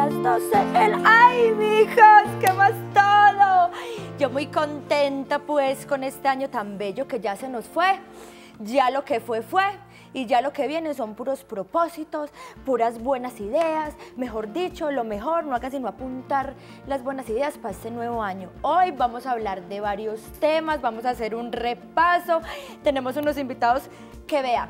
las 12. ¡Ay, mijos! ¿Qué más todo? Yo muy contenta pues con este año tan bello que ya se nos fue. Ya lo que fue, fue. Y ya lo que viene son puros propósitos, puras buenas ideas. Mejor dicho, lo mejor, no hagas sino apuntar las buenas ideas para este nuevo año. Hoy vamos a hablar de varios temas, vamos a hacer un repaso. Tenemos unos invitados que vean.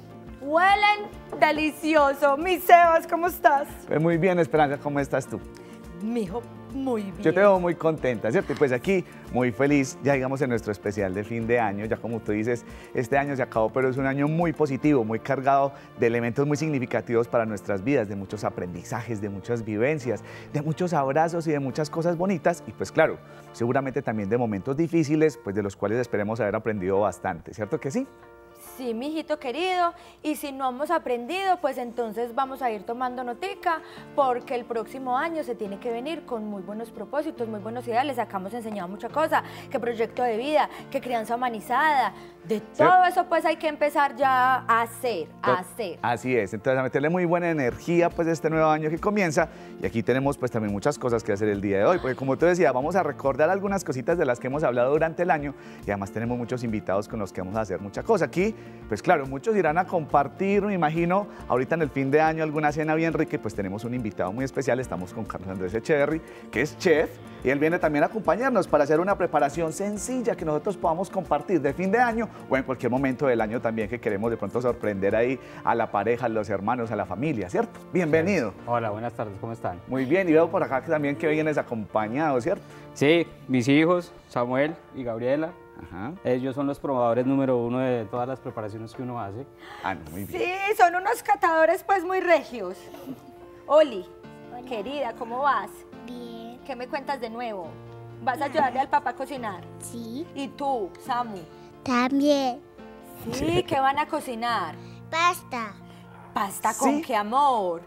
Huelen delicioso. Mi Sebas, ¿cómo estás? Muy bien, Esperanza, ¿cómo estás tú? Mijo, muy bien. Yo te veo muy contenta, ¿cierto? Y pues aquí, muy feliz, ya digamos en nuestro especial de fin de año, ya como tú dices, este año se acabó, pero es un año muy positivo, muy cargado de elementos muy significativos para nuestras vidas, de muchos aprendizajes, de muchas vivencias, de muchos abrazos y de muchas cosas bonitas, y pues claro, seguramente también de momentos difíciles, pues de los cuales esperemos haber aprendido bastante, ¿cierto que sí? Sí, mijito querido, y si no hemos aprendido, pues entonces vamos a ir tomando notica, porque el próximo año se tiene que venir con muy buenos propósitos, muy buenos ideales. Acá hemos enseñado mucha cosa, que proyecto de vida, que crianza humanizada, de todo eso pues hay que empezar ya a hacer, Así es, entonces a meterle muy buena energía pues este nuevo año que comienza, y aquí tenemos pues también muchas cosas que hacer el día de hoy, porque como tú decías, vamos a recordar algunas cositas de las que hemos hablado durante el año, y además tenemos muchos invitados con los que vamos a hacer mucha cosa. Aquí, pues claro, muchos irán a compartir, me imagino, ahorita en el fin de año alguna cena bien rica, pues tenemos un invitado muy especial, estamos con Carlos Andrés Echeverry, que es chef, y él viene también a acompañarnos para hacer una preparación sencilla que nosotros podamos compartir de fin de año o en cualquier momento del año también, que queremos de pronto sorprender ahí a la pareja, a los hermanos, a la familia, ¿cierto? Bienvenido. Hola, buenas tardes, ¿cómo están? Muy bien, y veo por acá que también que vienes acompañado, ¿cierto? Sí, mis hijos, Samuel y Gabriela. Ajá. Ellos son los probadores número 1 de todas las preparaciones que uno hace. Ah, no, muy bien. Sí, son unos catadores pues muy regios. Oli, querida, ¿cómo vas? Bien. ¿Qué me cuentas de nuevo? ¿Vas a ayudarle al papá a cocinar? Sí. ¿Y tú, Samu? También. Sí, ¿qué van a cocinar? Pasta. ¿Pasta con Sí. qué amor?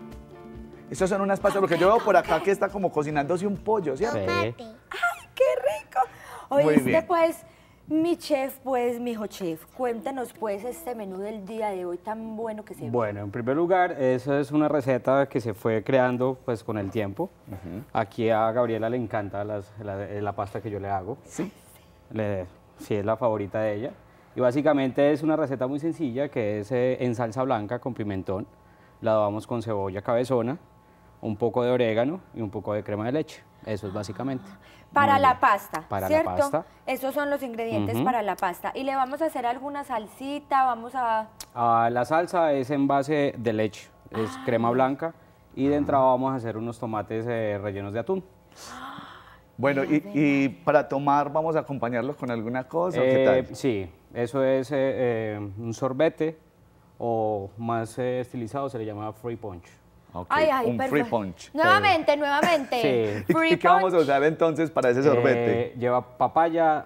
Estos son unas pastas, porque yo veo por acá que está como cocinándose un pollo, ¿cierto? Tomate. ¡Ay, qué rico! Muy Oíste, bien. pues, mi chef, pues, mi hijo chef, cuéntanos, pues, este menú del día de hoy tan bueno que se ve. Bueno, en primer lugar, eso es una receta que se fue creando pues con el tiempo. Aquí a Gabriela le encanta la pasta que yo le hago. Sí. Sí, es la favorita de ella. Y básicamente es una receta muy sencilla que es en salsa blanca con pimentón. La adobamos con cebolla cabezona, un poco de orégano y un poco de crema de leche. Eso es básicamente. Para la pasta, Para la ¿cierto? pasta. Esos son los ingredientes Ujú. para la pasta. Y le vamos a hacer alguna salsita, vamos a... La salsa es en base de leche, es crema blanca y de entrada vamos a hacer unos tomates rellenos de atún. Bueno, y para tomar, ¿vamos a acompañarlos con alguna cosa o qué tal? Sí, eso es un sorbete o más estilizado se le llama free punch. Ok, Ay, un perfecto. free punch. Nuevamente. Sí. Free ¿Y qué vamos a punch. usar entonces para ese sorbete? Lleva papaya,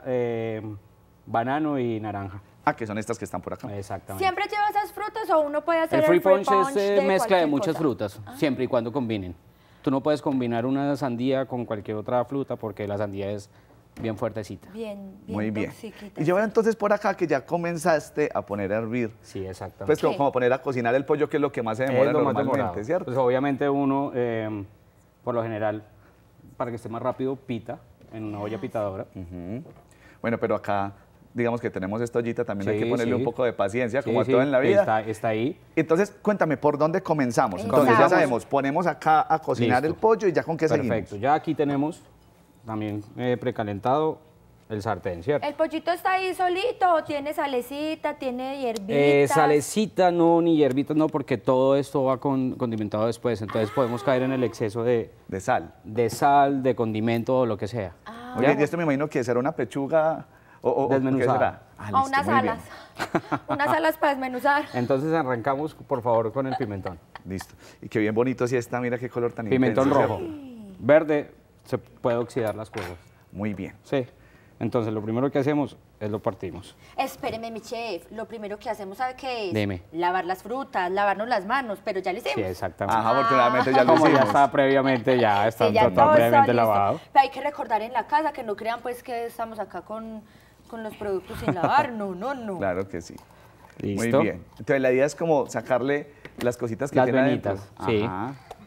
banano y naranja. Ah, que son estas que están por acá. Exactamente. ¿Siempre lleva esas frutas o uno puede hacer El free punch es de mezcla de cualquier muchas cosa? frutas, siempre y cuando combinen. Tú no puedes combinar una sandía con cualquier otra fruta porque la sandía es bien fuertecita. Bien, Muy bien. toxiquita. Y yo veo entonces por acá que ya comenzaste a poner a hervir. Sí, exactamente. Pues ¿Qué? como poner a cocinar el pollo, que es lo que más se demora Es lo más normalmente, demorado. ¿cierto? Pues obviamente uno, por lo general, para que esté más rápido, pita en una olla pitadora. Bueno, pero acá, digamos que tenemos esta ollita, también hay Sí, que ponerle sí. un poco de paciencia, Sí, como a sí, todo en la vida. Está ahí. Entonces, cuéntame, ¿por dónde comenzamos? Exacto. Entonces ya sabemos, ponemos acá a cocinar Listo. el pollo y ya con qué Perfecto. seguimos. Ya aquí tenemos también precalentado el sartén, ¿cierto? ¿El pollito está ahí solito o tiene salecita, tiene hierbitas? Salecita no, ni hierbitas no, porque todo esto va condimentado después. Entonces podemos caer en el exceso De sal. de sal, de condimento o lo que sea. Oye, ¿Ya? y esto me imagino que será una pechuga o ¿qué Desmenuzada. será? Ah, O listo, unas muy bien. alas. Unas alas para desmenuzar. Entonces arrancamos, por favor, con el pimentón. Listo. Y qué bien bonito sí está, mira qué color tan Pimentón intenso, rojo. ¿cierto? Verde, se puede oxidar las cosas. Muy bien. Sí. Entonces lo primero que hacemos es lo partimos. Espéreme, mi chef. Lo primero que hacemos, ¿sabe qué es? Dime. Lavar las frutas, lavarnos las manos, pero ya lo hicimos. Sí, exactamente. Ajá, afortunadamente ya lo Como ya hicimos. está previamente, ya está Sí, ya todo está previamente listo. lavado. Pero hay que recordar en la casa que no crean pues que estamos acá con los productos sin lavar. No, no, no. Claro que sí. Listo. Muy bien. Entonces la idea es como sacarle las cositas que Las tiene venitas, adentro. sí. Ajá.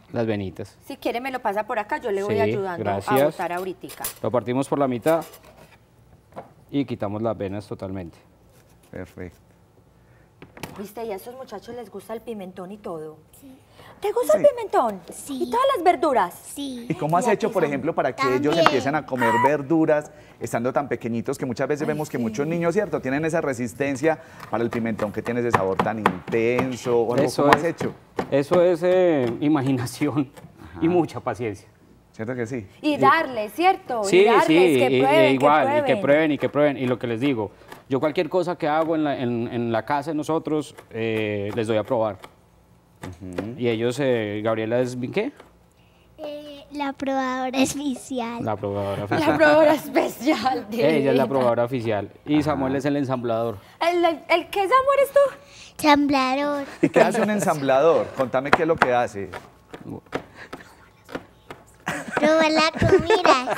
las venitas. Si quiere me lo pasa por acá, yo le voy Sí, ayudando gracias. a botar ahorita. Lo partimos por la mitad y quitamos las venas totalmente. Perfecto. ¿Viste? Y a esos muchachos les gusta el pimentón y todo. ¿Te gusta el Sí. pimentón? Sí. ¿Y todas las verduras? Sí. ¿Y cómo has Y hecho, aquí por son- ejemplo, para que ellos También. empiecen a comer verduras estando tan pequeñitos que muchas veces vemos que muchos niños, ¿cierto?, tienen esa resistencia para el pimentón que tiene ese sabor tan intenso? ¿O algo? Eso ¿Cómo has es- hecho? Eso es imaginación y mucha paciencia. ¿Cierto que sí? Y darles, ¿cierto? Sí, y darles, sí, que y- prueben, igual, que y que prueben. prueben, y que prueben. Y lo que les digo, yo cualquier cosa que hago en la casa de nosotros, les doy a probar. Y ellos, Gabriela es, ¿qué? La probadora especial. La probadora oficial. La probadora especial. Ella es la divina. probadora oficial. Y Samuel es el ensamblador. ¿El qué sabor es tú? Chamblador. ¿Y qué hace un ensamblador? Contame qué es lo que hace. Probar la comida.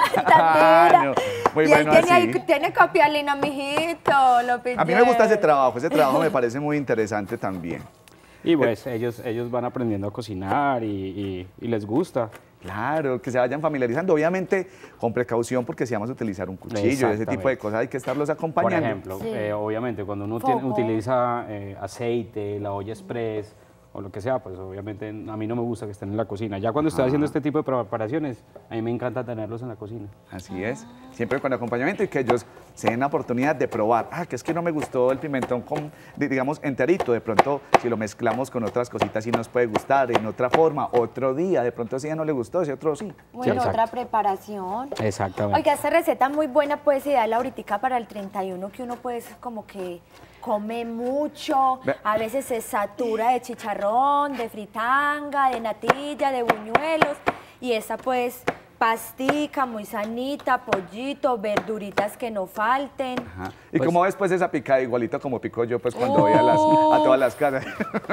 Tan no, muy y él bueno tiene, así. tiene copialina, mijito. Lo A mí me gusta ese trabajo me parece muy interesante también. Y pues ellos van aprendiendo a cocinar y les gusta. Claro, que se vayan familiarizando, obviamente con precaución, porque si vamos a utilizar un cuchillo y ese tipo de Exactamente. cosas hay que estarlos Por acompañando. ejemplo, Sí. obviamente cuando uno Fuego. utiliza aceite, la olla express o lo que sea, pues obviamente a mí no me gusta que estén en la cocina. Ya cuando estoy haciendo este tipo de preparaciones, a mí me encanta tenerlos en la cocina. Así es, siempre con acompañamiento y que ellos se den la oportunidad de probar. Que es que no me gustó el pimentón digamos, enterito. De pronto, si lo mezclamos con otras cositas, sí nos puede gustar en otra forma, otro día. De pronto, si ya no le gustó, ese otro sí. Bueno, exacto. otra preparación. Exactamente. Oiga, esta receta muy buena, pues ideal ahorita para el 31, que uno pues como que come mucho, Ve- a veces se satura de chicharrón, de fritanga, de natilla, de buñuelos, y esta pues pastica, muy sanita, pollito, verduritas que no falten. Ajá. ¿Y Pues- cómo ves pues esa picada igualito como pico yo pues cuando voy a todas las casas?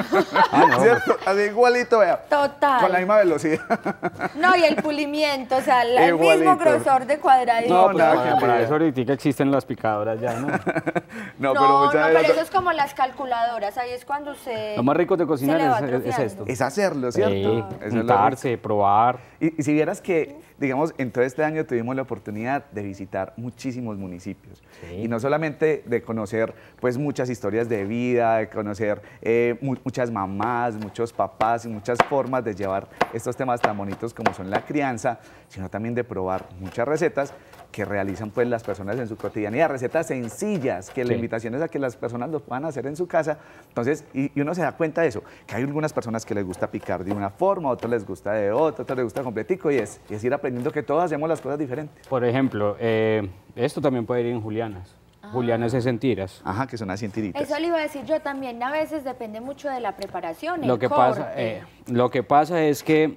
no. ¿Cierto? Así igualito, vea. Total. Con la misma velocidad. No, y el pulimiento, o sea, el mismo Igualito. grosor de cuadradito. No, pues, nada para, que para ver. eso ahorita existen las picadoras ya, ¿no? No, No, muchas pero veces- eso es como las calculadoras, ahí es cuando se... Lo más rico de se le cocinar va es atrofiando. esto. es hacerlo, ¿cierto? Sí, Eso es lo juntarse, probar. Y si vieras que, digamos, en todo este año tuvimos la oportunidad de visitar muchísimos municipios. Sí. Y no solamente de conocer, pues, muchas historias de vida, de conocer muchas mamás, muchos papás y muchas formas de llevar estos temas tan bonitos como son la crianza, sino también de probar muchas recetas que realizan, pues, las personas en su cotidianidad. Recetas sencillas, que la Sí. invitación es a que las personas lo puedan hacer en su casa. Entonces, y uno se da cuenta de eso, que hay algunas personas que les gusta picar de una forma, a otros les gusta de otra, a otros les gusta completico, y es ir aprendiendo que todos hacemos las cosas diferentes. Por ejemplo, esto también puede ir en julianas. Julianas es en tiras. Ajá, que son así en tiritas. Eso le iba a decir yo también, a veces depende mucho de la preparación, Lo el que, corte. lo que pasa es que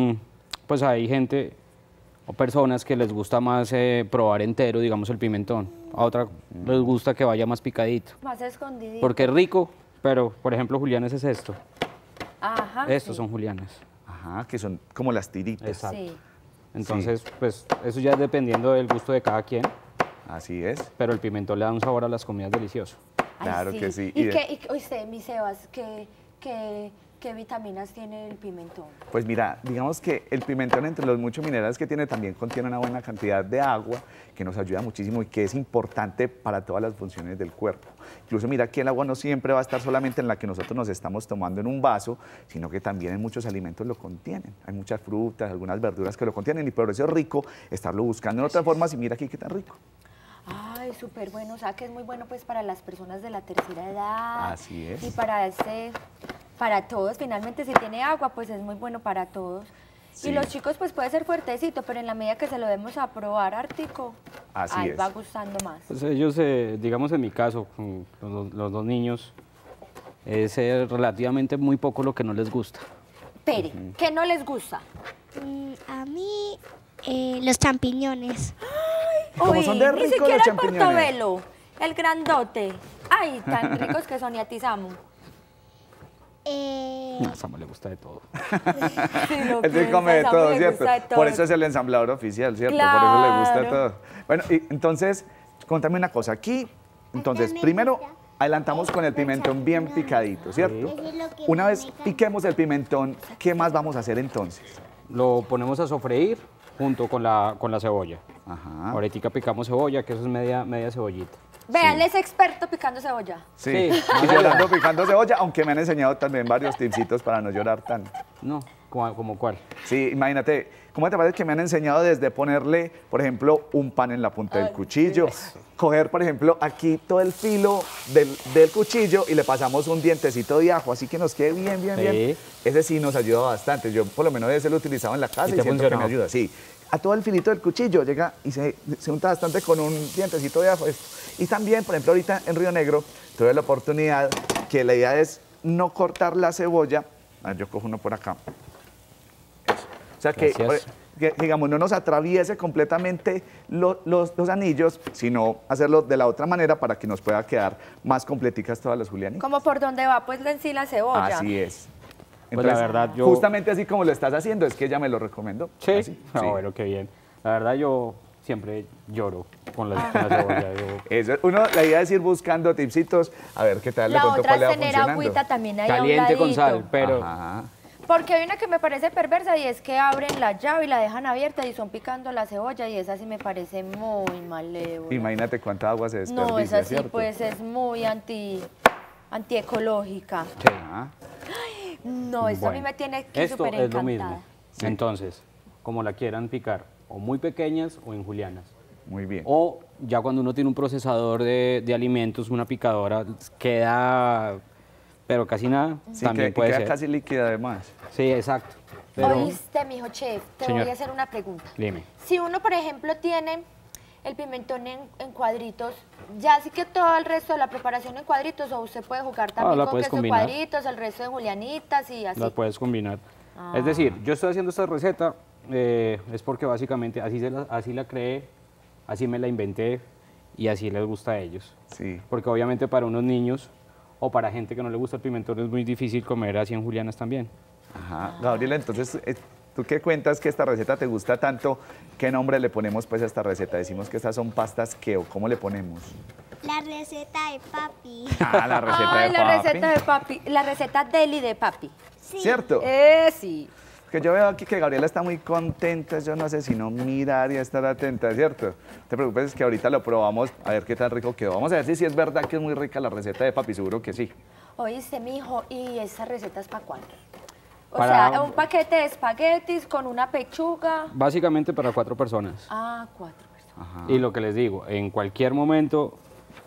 pues hay gente o personas que les gusta más probar entero, digamos, el pimentón. A otra les gusta que vaya más picadito. Más escondidito. Porque es rico, pero, por ejemplo, julianas es esto. Ajá, Estos sí. son julianas. Ajá, que son como las tiritas. Exacto. Sí. Entonces, pues, eso ya es dependiendo del gusto de cada quien, Así es. pero el pimentón le da un sabor a las comidas delicioso. Ay, Claro que sí. ¿Y, Y de- usted, mi Sebas, qué vitaminas tiene el pimentón? Pues mira, digamos que el pimentón, entre los muchos minerales que tiene, también contiene una buena cantidad de agua que nos ayuda muchísimo y que es importante para todas las funciones del cuerpo. Incluso mira que el agua no siempre va a estar solamente en la que nosotros nos estamos tomando en un vaso, sino que también en muchos alimentos lo contienen. Hay muchas frutas, algunas verduras que lo contienen y por eso es rico estarlo buscando en otras formas y mira aquí qué tan rico. Ay, súper bueno, o sea que es muy bueno pues para las personas de la tercera edad. Así es. Y para todos, finalmente si tiene agua pues es muy bueno para todos. Sí. Y los chicos pues puede ser fuertecito, pero en la medida que se lo demos a probar artico, Así ahí es. va gustando más. Pues ellos, digamos en mi caso, con los dos niños, es relativamente muy poco lo que no les gusta. Pere, ¿qué no les gusta? A mí, los champiñones. Como son de ni ricos siquiera los el champiñones. portobelo, el grandote. Ay, tan ricos que son y a ti, Samu. A Samuel le gusta de todo. Sí, lo Él sí piensa, come de Samu todo, le ¿cierto? gusta de todo. Por eso es el ensamblador oficial, ¿cierto? Por eso le gusta Claro. todo. Bueno, y entonces, contame una cosa. Aquí, entonces, me primero, gusta. adelantamos con el pimentón bien picadito, ¿cierto? Eso es lo que Una me vez encanta. piquemos el pimentón, ¿qué más vamos a hacer entonces? Lo ponemos a sofreír junto con la cebolla. Ajá. Ahorita picamos cebolla, que eso es media cebollita. Vean, él es experto picando cebolla. Sí, Sí. y llorando picando cebolla, aunque me han enseñado también varios tipsitos para no llorar tanto. No, ¿como cuál? Sí, imagínate, ¿cómo te parece que me han enseñado desde ponerle, por ejemplo, un pan en la punta del cuchillo? Coger, por ejemplo, aquí todo el filo del cuchillo y le pasamos un dientecito de ajo, así que nos quede bien, bien, bien. Sí. Ese sí nos ayuda bastante. Yo por lo menos ese lo he utilizado en la casa ¿Y y te siento que me funcionó? ayuda, sí. A todo el filito del cuchillo llega y se unta bastante con un dientecito de ajo. Y también, por ejemplo, ahorita en Río Negro tuve la oportunidad que la idea es no cortar la cebolla. Yo cojo uno por acá. Eso. O sea Gracias. que, digamos, no nos atraviese completamente los anillos, sino hacerlo de la otra manera para que nos pueda quedar más completicas todas las julianitas. Como por donde va pues en sí la cebolla. Así es. Pues la verdad, yo- Justamente así como lo estás haciendo, es que ella me lo recomendó. Sí. Así, Ah, sí. bueno, qué bien. La verdad, yo siempre lloro con la cebolla. Eso, la idea es ir buscando tipsitos, a ver qué tal de La pronto otra cuál le es va tener funcionando. agüita también ahí a un Caliente con ladito. sal, pero Ajá. Porque hay una que me parece perversa y es que abren la llave y la dejan abierta y son picando la cebolla y esa sí me parece muy malévola. Imagínate cuánta agua se desperdicia, No, esa sí ¿cierto? pues es muy antiecológica. Ajá. No, eso a mí Bueno, me tiene aquí esto súper es lo encantada. mismo. Entonces, como la quieran picar, o muy pequeñas o en julianas. Muy bien. O ya cuando uno tiene un procesador de alimentos, una picadora, queda, pero casi nada, Sí, también que puede queda ser. casi líquida además. Sí, exacto. Pero, Oíste, mijo chef, te Señor. voy a hacer una pregunta. dime. Si uno, por ejemplo, tiene el pimentón en cuadritos, ya sí que todo el resto de la preparación en cuadritos, o usted puede jugar también la con puedes queso combinar. cuadritos, el resto en julianitas y así. Las puedes combinar. Ah. Es decir, yo estoy haciendo esta receta, es porque básicamente así la creé, así me la inventé y así les gusta a ellos. Sí. Porque obviamente para unos niños o para gente que no le gusta el pimentón es muy difícil comer así en julianas también. Ajá. Gabriela, entonces, tú que cuentas que esta receta te gusta tanto, ¿qué nombre le ponemos pues a esta receta? Decimos que estas son pastas ¿qué o cómo le ponemos? La receta de papi. Ah, la receta Ay, de la papi. receta de papi, la receta deli de papi. Sí. ¿Cierto? Sí. Que yo veo aquí que Gabriela está muy contenta, yo no sé si no mirar y estar atenta, ¿cierto? No te preocupes, es que ahorita lo probamos, a ver qué tan rico quedó. Vamos a ver si es verdad que es muy rica la receta de papi, seguro que sí. Oíste, mijo, ¿y esa receta es para cuánto? O Para- sea, un paquete de espaguetis con una pechuga. Básicamente para 4 personas. Ah, 4 personas. Ajá. Y lo que les digo, en cualquier momento,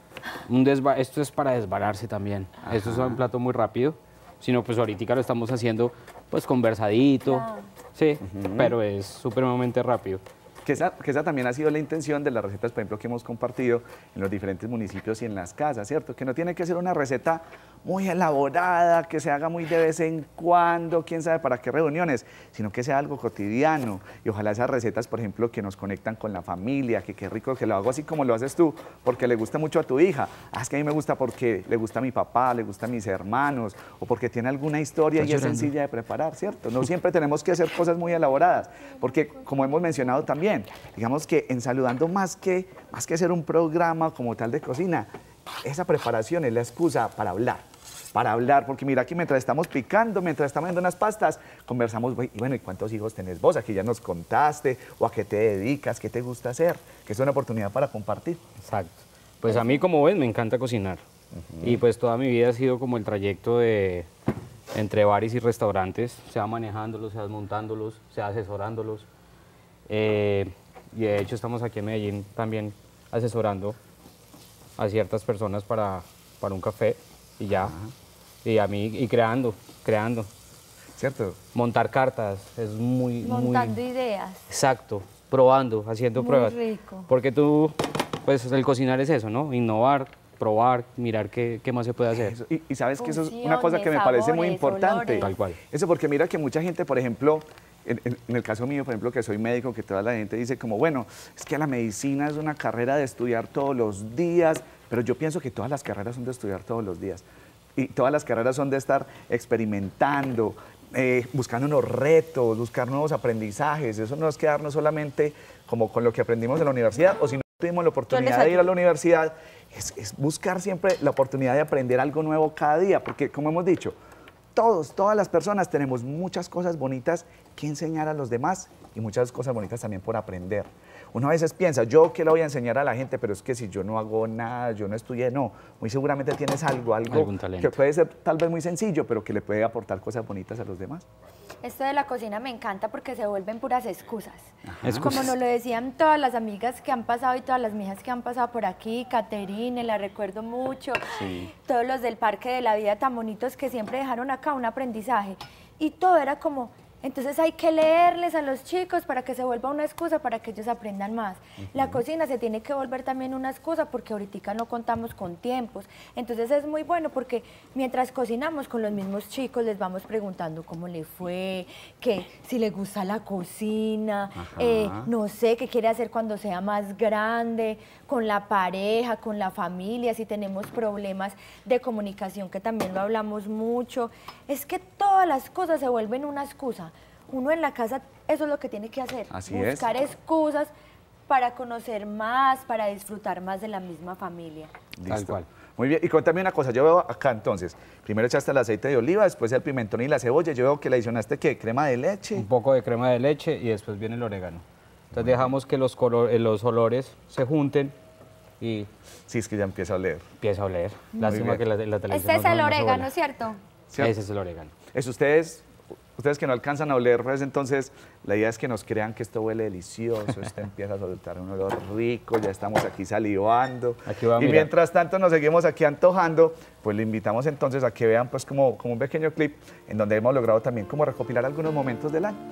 esto es para desbararse también. Esto es un plato muy rápido, sino pues ahorita lo estamos haciendo pues conversadito, Claro. sí, pero es supremamente rápido. Que esa también ha sido la intención de las recetas, por ejemplo, que hemos compartido en los diferentes municipios y en las casas, ¿cierto? Que no tiene que ser una receta muy elaborada, que se haga muy de vez en cuando, quién sabe para qué reuniones, sino que sea algo cotidiano. Y ojalá esas recetas, por ejemplo, que nos conectan con la familia, que qué rico que lo hago así como lo haces tú, porque le gusta mucho a tu hija. Ah, es que a mí me gusta porque le gusta a mi papá, le gusta a mis hermanos, o porque tiene alguna historia y es sencilla de preparar, ¿cierto? No siempre tenemos que hacer cosas muy elaboradas, porque como hemos mencionado también, digamos que en Saludando más que ser un programa como tal de cocina, esa preparación es la excusa para hablar, porque mira que mientras estamos picando, mientras estamos viendo unas pastas, conversamos, y bueno, ¿y cuántos hijos tenés vos? Aquí ya nos contaste, o a qué te dedicas, qué te gusta hacer, que es una oportunidad para compartir. Exacto. Pues a mí, como ven, me encanta cocinar. Y pues toda mi vida ha sido como el trayecto de entre bares y restaurantes, sea manejándolos, sea desmontándolos, sea asesorándolos. Y de hecho estamos aquí en Medellín también asesorando a ciertas personas para un café y ya. Y a mí, y creando. ¿Cierto? Montar cartas es muy... Montando ideas. Exacto, probando, haciendo Muy pruebas. rico. Porque tú, pues el cocinar es eso, ¿no? Innovar, probar, mirar qué más se puede hacer. Eso, y sabes que eso es una cosa que me Funciones, parece muy sabores, importante. olores. Tal cual. Eso porque mira que mucha gente, por ejemplo, en el caso mío, por ejemplo, que soy médico, que toda la gente dice como, bueno, es que la medicina es una carrera de estudiar todos los días, pero yo pienso que todas las carreras son de estudiar todos los días. Y todas las carreras son de estar experimentando, buscando unos retos, buscar nuevos aprendizajes. Eso no es quedarnos solamente como con lo que aprendimos en la universidad, o sino tuvimos la oportunidad de ir a la universidad, es buscar siempre la oportunidad de aprender algo nuevo cada día, porque como hemos dicho, todas las personas tenemos muchas cosas bonitas que enseñar a los demás y muchas cosas bonitas también por aprender. Uno a veces piensa, ¿yo qué le voy a enseñar a la gente? Pero es que si yo no hago nada, yo no estudié, no. Muy seguramente tienes algo que puede ser tal vez muy sencillo, pero que le puede aportar cosas bonitas a los demás. Esto de la cocina me encanta porque se vuelven puras excusas. Excusas. Como nos lo decían todas las amigas que han pasado y todas las mijas que han pasado por aquí, Caterine, la recuerdo mucho, Sí. todos los del Parque de la Vida tan bonitos que siempre dejaron acá un aprendizaje. Y todo era como, entonces hay que leerles a los chicos para que se vuelva una excusa para que ellos aprendan más. La cocina se tiene que volver también una excusa porque ahorita no contamos con tiempos. Entonces es muy bueno porque mientras cocinamos con los mismos chicos les vamos preguntando cómo le fue, que si le gusta la cocina, no sé, qué quiere hacer cuando sea más grande, con la pareja, con la familia, si tenemos problemas de comunicación, que también lo hablamos mucho. Es que todas las cosas se vuelven una excusa. Uno en la casa, eso es lo que tiene que hacer, buscar excusas para conocer más, para disfrutar más de la misma familia. Listo. Tal cual. Muy bien, y contame una cosa, yo veo acá entonces, primero echaste el aceite de oliva, después el pimentón y la cebolla, yo veo que le adicionaste, ¿qué? ¿Crema de leche? Un poco de crema de leche y después viene el orégano. Entonces dejamos que los olores se junten y Sí, es que ya empieza a oler. empieza a oler. Lástima que la televisión Este es no el se orégano, vuela. ¿cierto? ¿Cierto? Ese es el orégano. Ustedes que no alcanzan a oler, pues entonces la idea es que nos crean que esto huele delicioso, esto empieza a soltar un olor rico, ya estamos aquí salivando. Aquí va a y mirar. mientras tanto nos seguimos aquí antojando, pues le invitamos entonces a que vean pues como un pequeño clip en donde hemos logrado también como recopilar algunos momentos del año.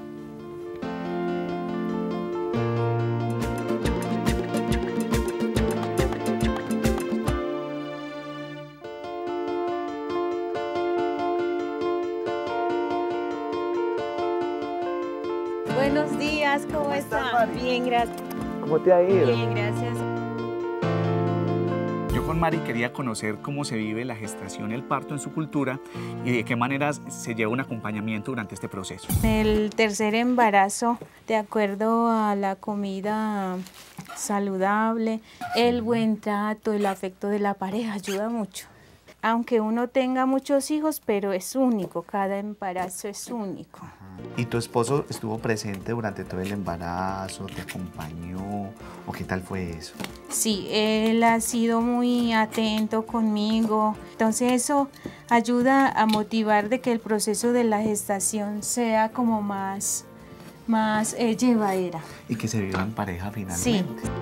Buenos días, ¿cómo estás, están? Mari? Bien, gracias. ¿Cómo te ha ido? Bien, gracias. Yo con Mari quería conocer cómo se vive la gestación y el parto en su cultura y de qué maneras se lleva un acompañamiento durante este proceso. El tercer embarazo, de acuerdo a la comida saludable, el buen trato, el afecto de la pareja ayuda mucho. Aunque uno tenga muchos hijos, pero es único, cada embarazo es único. ¿Y tu esposo estuvo presente durante todo el embarazo? ¿Te acompañó? ¿O qué tal fue eso? Sí, él ha sido muy atento conmigo, entonces eso ayuda a motivar de que el proceso de la gestación sea como más llevadera. Y que se viva en pareja finalmente. Sí.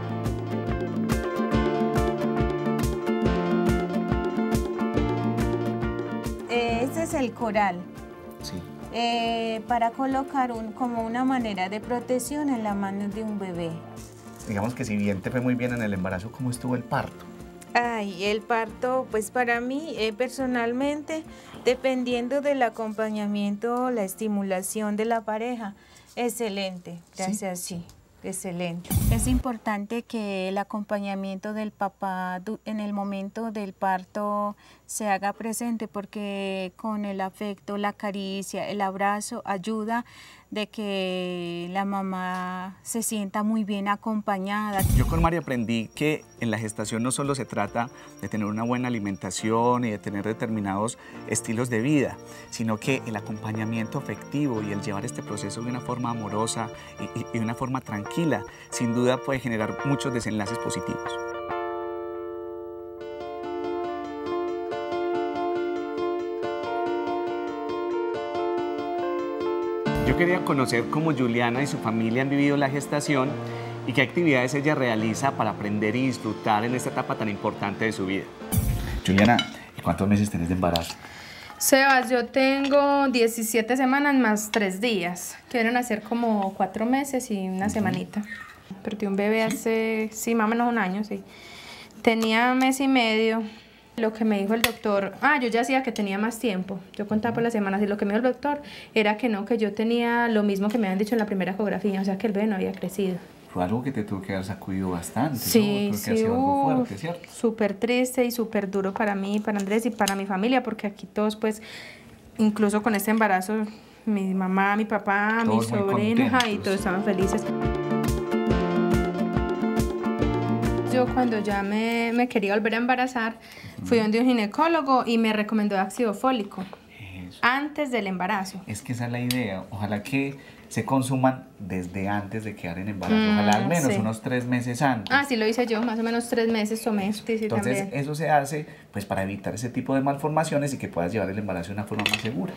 Este es el coral. Sí. Para colocar como una manera de protección en la mano de un bebé. Digamos que si bien te fue muy bien en el embarazo, ¿cómo estuvo el parto? Ay, el parto, pues para mí personalmente, dependiendo del acompañamiento, la estimulación de la pareja, excelente, gracias, sí, excelente. Es importante que el acompañamiento del papá en el momento del parto se haga presente porque con el afecto, la caricia, el abrazo ayuda de que la mamá se sienta muy bien acompañada. Yo con Mari aprendí que en la gestación no solo se trata de tener una buena alimentación y de tener determinados estilos de vida, sino que el acompañamiento afectivo y el llevar este proceso de una forma amorosa y de una forma tranquila, sin duda puede generar muchos desenlaces positivos. Yo quería conocer cómo Juliana y su familia han vivido la gestación y qué actividades ella realiza para aprender y disfrutar en esta etapa tan importante de su vida. Juliana, ¿y cuántos meses tenés de embarazo? Sebas, yo tengo 17 semanas más 3 días, que vienen a ser como 4 meses y una semanita. Perdí un bebé hace, sí, más o menos un año, sí. Tenía mes y medio. Lo que me dijo el doctor, yo ya decía que tenía más tiempo, yo contaba por las semanas y lo que me dijo el doctor era que no, que yo tenía lo mismo que me habían dicho en la primera ecografía, o sea que el bebé no había crecido. Fue algo que te tuvo que haber sacudido bastante, Sí, ¿no? Porque sí, ha sido algo fuerte, ¿cierto? Súper triste y súper duro para mí, para Andrés y para mi familia, porque aquí todos pues, incluso con este embarazo, mi mamá, mi papá, Todos mi muy sobrina y contentos. todos estaban felices. yo cuando ya me quería volver a embarazar, fui donde un ginecólogo y me recomendó ácido fólico antes del embarazo. Es que esa es la idea. Ojalá que se consuman desde antes de quedar en embarazo. Ojalá al menos sí. unos 3 meses antes. Ah, sí lo hice yo, más o menos 3 meses tomé. Sí, sí, Entonces también. eso se hace pues para evitar ese tipo de malformaciones y que puedas llevar el embarazo de una forma más segura.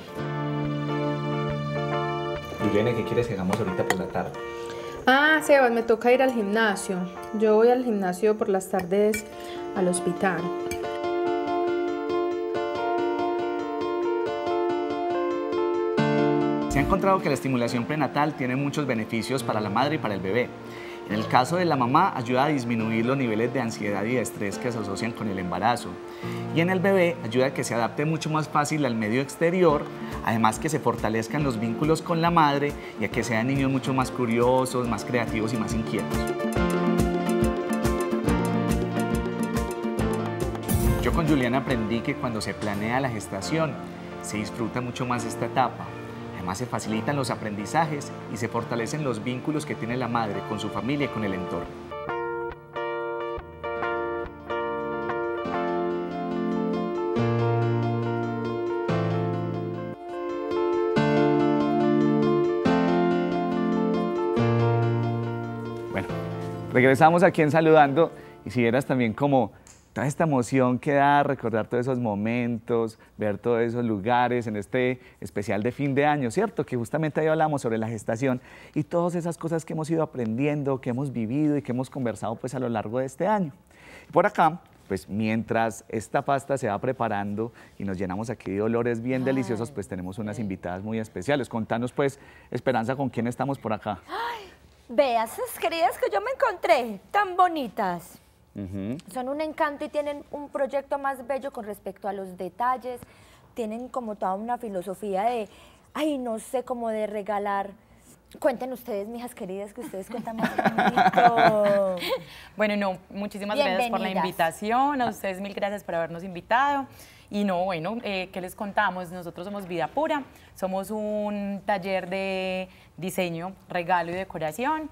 Juliana, ¿qué quieres que hagamos ahorita por la tarde? Ah, Sebas, me toca ir al gimnasio. Yo voy al gimnasio por las tardes al hospital. Se ha encontrado que la estimulación prenatal tiene muchos beneficios para la madre y para el bebé. En el caso de la mamá, ayuda a disminuir los niveles de ansiedad y de estrés que se asocian con el embarazo. Y en el bebé, ayuda a que se adapte mucho más fácil al medio exterior, además que se fortalezcan los vínculos con la madre y a que sean niños mucho más curiosos, más creativos y más inquietos. Yo con Juliana aprendí que cuando se planea la gestación, se disfruta mucho más esta etapa. Además, se facilitan los aprendizajes y se fortalecen los vínculos que tiene la madre con su familia y con el entorno. Bueno, regresamos aquí en Saludando y si vieras también como toda esta emoción que da recordar todos esos momentos, ver todos esos lugares en este especial de fin de año, ¿cierto? Que justamente ahí hablamos sobre la gestación y todas esas cosas que hemos ido aprendiendo, que hemos vivido y que hemos conversado pues a lo largo de este año. Y por acá, pues mientras esta pasta se va preparando y nos llenamos aquí de olores bien deliciosos, pues tenemos unas invitadas muy especiales. Contanos pues, Esperanza, ¿con quién estamos por acá? Vea esas queridas que yo me encontré, tan bonitas. Son un encanto y tienen un proyecto más bello con respecto a los detalles. Tienen como toda una filosofía de, ay, no sé, como de regalar. Cuenten ustedes, mijas queridas, que ustedes cuentan más bonito. Bueno, no, muchísimas gracias por la invitación. A ustedes 1000 gracias por habernos invitado. Y no, bueno, ¿qué les contamos? Nosotros somos Vida Pura, somos un taller de diseño, regalo y decoración.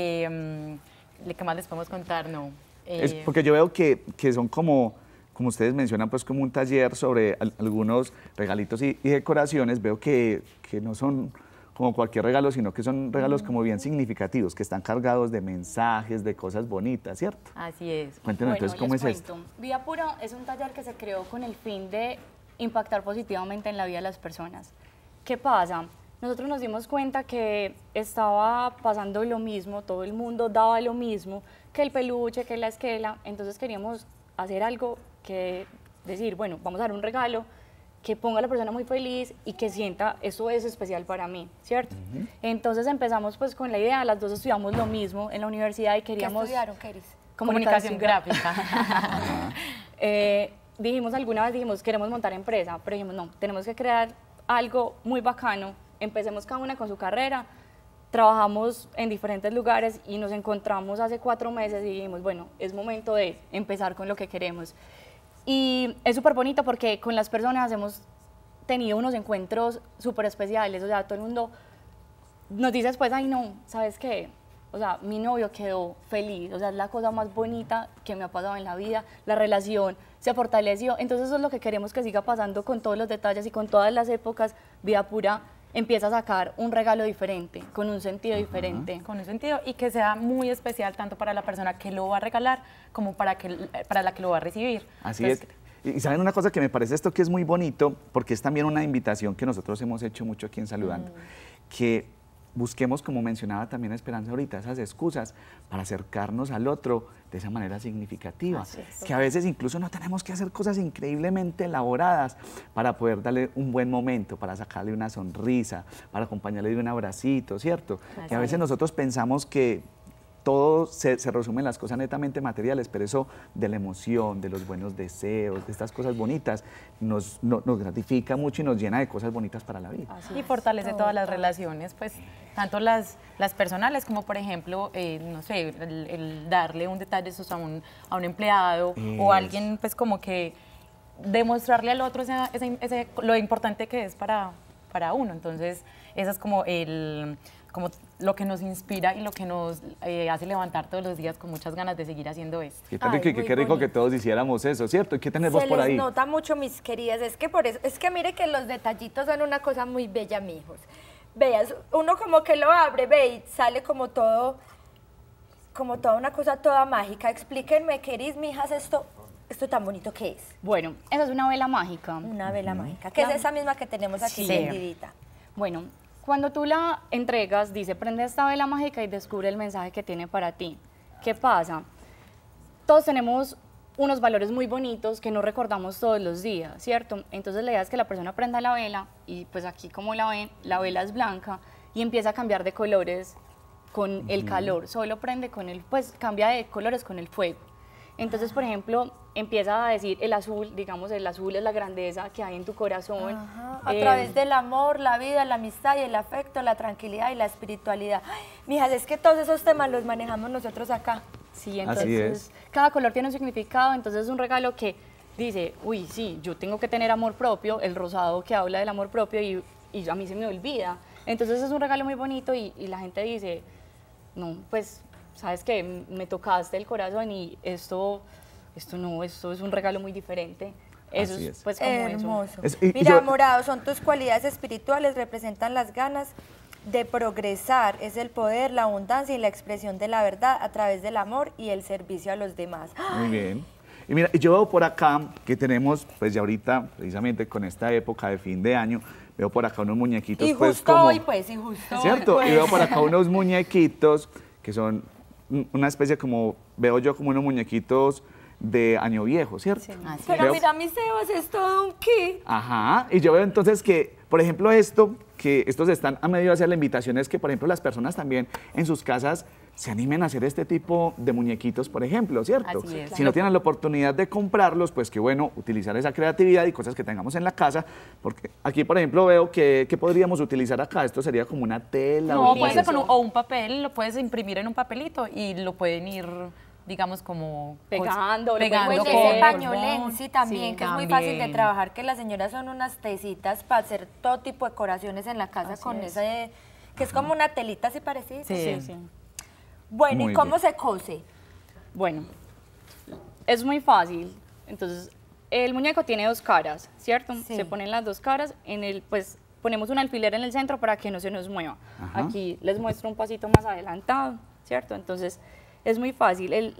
¿Qué más les podemos contar? No. Es porque yo veo que son como ustedes mencionan, pues como un taller sobre algunos regalitos y decoraciones. Veo que no son como cualquier regalo, sino que son regalos como bien significativos, que están cargados de mensajes, de cosas bonitas, ¿cierto? Así es. Cuéntenos entonces cómo es esto. Vida Pura es un taller que se creó con el fin de impactar positivamente en la vida de las personas. ¿Qué pasa? Nosotros nos dimos cuenta que estaba pasando lo mismo, todo el mundo daba lo mismo, que el peluche, que la esquela, entonces queríamos hacer algo que decir, bueno, vamos a dar un regalo que ponga a la persona muy feliz y que sienta, eso es especial para mí, ¿cierto? Entonces empezamos pues con la idea, las dos estudiamos lo mismo en la universidad y queríamos... ¿Qué estudiaron, Keris? Comunicación gráfica. Alguna vez dijimos, queremos montar empresa, pero dijimos, no, tenemos que crear algo muy bacano, empecemos cada una con su carrera, trabajamos en diferentes lugares y nos encontramos hace 4 meses y dijimos, bueno, es momento de empezar con lo que queremos. Y es súper bonito porque con las personas hemos tenido unos encuentros súper especiales, o sea, todo el mundo nos dice después, ay no, ¿sabes qué? O sea, mi novio quedó feliz, o sea, es la cosa más bonita que me ha pasado en la vida, la relación se fortaleció, entonces eso es lo que queremos que siga pasando con todos los detalles y con todas las épocas. Vida Pura empieza a sacar un regalo diferente, con un sentido diferente. Con un sentido y que sea muy especial tanto para la persona que lo va a regalar como para la que lo va a recibir. Así Entonces, es. Y saben una cosa que me parece esto que es muy bonito, porque es también una invitación que nosotros hemos hecho mucho aquí en Saludando, que busquemos, como mencionaba también Esperanza ahorita, esas excusas para acercarnos al otro de esa manera significativa, que a veces incluso no tenemos que hacer cosas increíblemente elaboradas para poder darle un buen momento, para sacarle una sonrisa, para acompañarle de un abracito, ¿cierto? Que a veces nosotros pensamos que todo se resume en las cosas netamente materiales, pero eso de la emoción, de los buenos deseos, de estas cosas bonitas, nos gratifica mucho y nos llena de cosas bonitas para la vida. y fortalece todas las relaciones, pues tanto las personales como, por ejemplo, no sé, el darle un detalle a un empleado o a alguien, pues como que demostrarle al otro lo importante que es para uno. Entonces, esa es como como lo que nos inspira y lo que nos hace levantar todos los días con muchas ganas de seguir haciendo esto. Qué rico que todos hiciéramos eso, ¿cierto? ¿Y qué tenés vos por ahí? Se les nota mucho, mis queridas, es que por eso, es que mire que los detallitos son una cosa muy bella, mijos. Veas, uno como que lo abre, ve, y sale como toda una cosa toda mágica. Explíquenme, queridas mijas, esto tan bonito que es. Bueno, esa es una vela mágica. Una vela mágica, que es esa misma que tenemos aquí, prendidita. Bueno, cuando tú la entregas, dice, prende esta vela mágica y descubre el mensaje que tiene para ti. ¿Qué pasa? Todos tenemos unos valores muy bonitos que no recordamos todos los días, ¿cierto? Entonces la idea es que la persona prenda la vela y pues aquí como la ven, la vela es blanca y empieza a cambiar de colores con el calor. Solo prende con pues cambia de colores con el fuego. Entonces, por ejemplo, empieza a decir el azul, digamos, el azul es la grandeza que hay en tu corazón. A través del amor, la vida, la amistad y el afecto, la tranquilidad y la espiritualidad. Ay, mijas, es que todos esos temas los manejamos nosotros acá. Sí, entonces cada color tiene un significado, entonces es un regalo que dice, uy, sí, yo tengo que tener amor propio, el rosado que habla del amor propio y a mí se me olvida. Entonces es un regalo muy bonito y la gente dice, no, pues, ¿sabes qué? Me tocaste el corazón y esto es un regalo muy diferente. Eso es, pues, como hermoso. eso. Mira, morado, son tus cualidades espirituales, representan las ganas de progresar, es el poder, la abundancia y la expresión de la verdad a través del amor y el servicio a los demás. Muy bien. Y mira, yo veo por acá que tenemos, pues ya ahorita, precisamente con esta época de fin de año, veo por acá unos muñequitos, y pues justo como... hoy, pues, y justo ¿cierto? hoy, pues. Y veo por acá unos muñequitos que son una especie como, veo yo como unos muñequitos de Año Viejo, ¿cierto? Sí. Pero mira, mi Sebas, es todo un kit. Ajá, y yo veo entonces que, por ejemplo, que estos están a medio de hacer la invitación es que, por ejemplo, las personas también en sus casas se animen a hacer este tipo de muñequitos, por ejemplo, ¿cierto? Así es. Si no tienen la oportunidad de comprarlos, pues qué bueno utilizar esa creatividad y cosas que tengamos en la casa, porque aquí, por ejemplo, veo que podríamos utilizar acá, esto sería como una tela. No, puede ser o un papel, lo puedes imprimir en un papelito y lo pueden ir, digamos, como pegando Pues ese pañolén, sí, también, que es muy fácil de trabajar, que las señoras son unas tecitas para hacer todo tipo de decoraciones en la casa con ese, que es como una telita así parecida. Sí. Bueno, ¿y cómo se cose? Bueno, es muy fácil. Entonces, el muñeco tiene dos caras, ¿cierto? Sí. Se ponen las dos caras, pues ponemos un alfiler en el centro para que no se nos mueva. Ajá. Aquí les muestro un pasito más adelantado, ¿cierto? Entonces, es muy fácil.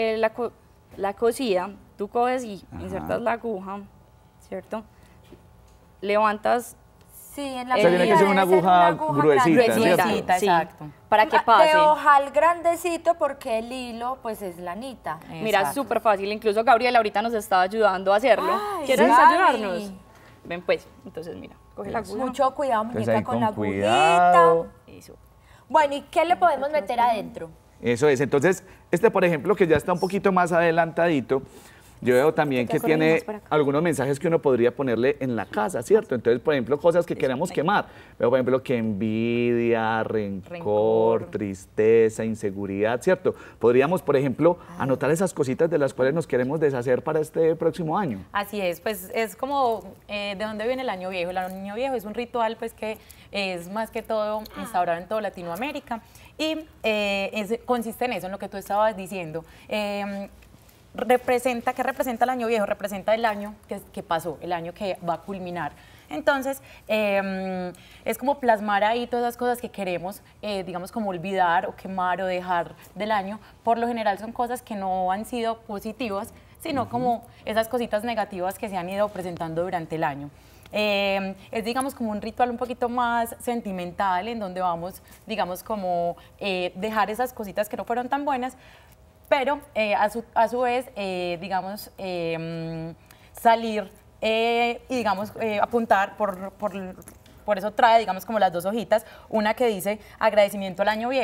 La cosida, tú coges y insertas la aguja, ¿cierto? Levantas. Sí, en la O sea, tiene que ser una aguja gruesita, grandecita, ¿cierto? Sí, exacto. para que pase. De ojal grandecito porque el hilo, pues, es lanita. Mira, es súper fácil. Incluso Gabriela ahorita nos está ayudando a hacerlo. Ay, ¿Quieres Gaby. ayudarnos? Ven pues, entonces mira, coge la aguja. Mucho cuidado, Entonces muñeca, ahí con la con agujita. cuidado. Eso. Bueno, ¿y qué le podemos meter adentro? Eso es. Entonces, por ejemplo, que ya está un poquito más adelantadito, yo veo también que tiene algunos mensajes que uno podría ponerle en la casa, ¿cierto? Entonces, por ejemplo, cosas que queramos quemar. Veo, por ejemplo, que envidia, rencor, tristeza, inseguridad, ¿cierto? Podríamos, por ejemplo, anotar esas cositas de las cuales nos queremos deshacer para este próximo año. Así es, pues es como de dónde viene el Año Viejo. El Año Viejo es un ritual pues que es más que todo instaurado en toda Latinoamérica y consiste en eso, en lo que tú estabas diciendo. ¿Qué representa el Año Viejo? Representa el año que pasó, el año que va a culminar. Entonces, es como plasmar ahí todas esas cosas que queremos, digamos, como olvidar o quemar o dejar del año. Por lo general son cosas que no han sido positivas, sino como esas cositas negativas que se han ido presentando durante el año. Es, digamos, como un ritual un poquito más sentimental, en donde vamos, digamos, como dejar esas cositas que no fueron tan buenas, pero a su vez, digamos, salir y, digamos, apuntar, por eso trae, digamos, como las dos hojitas, una que dice agradecimiento al Año Viejo,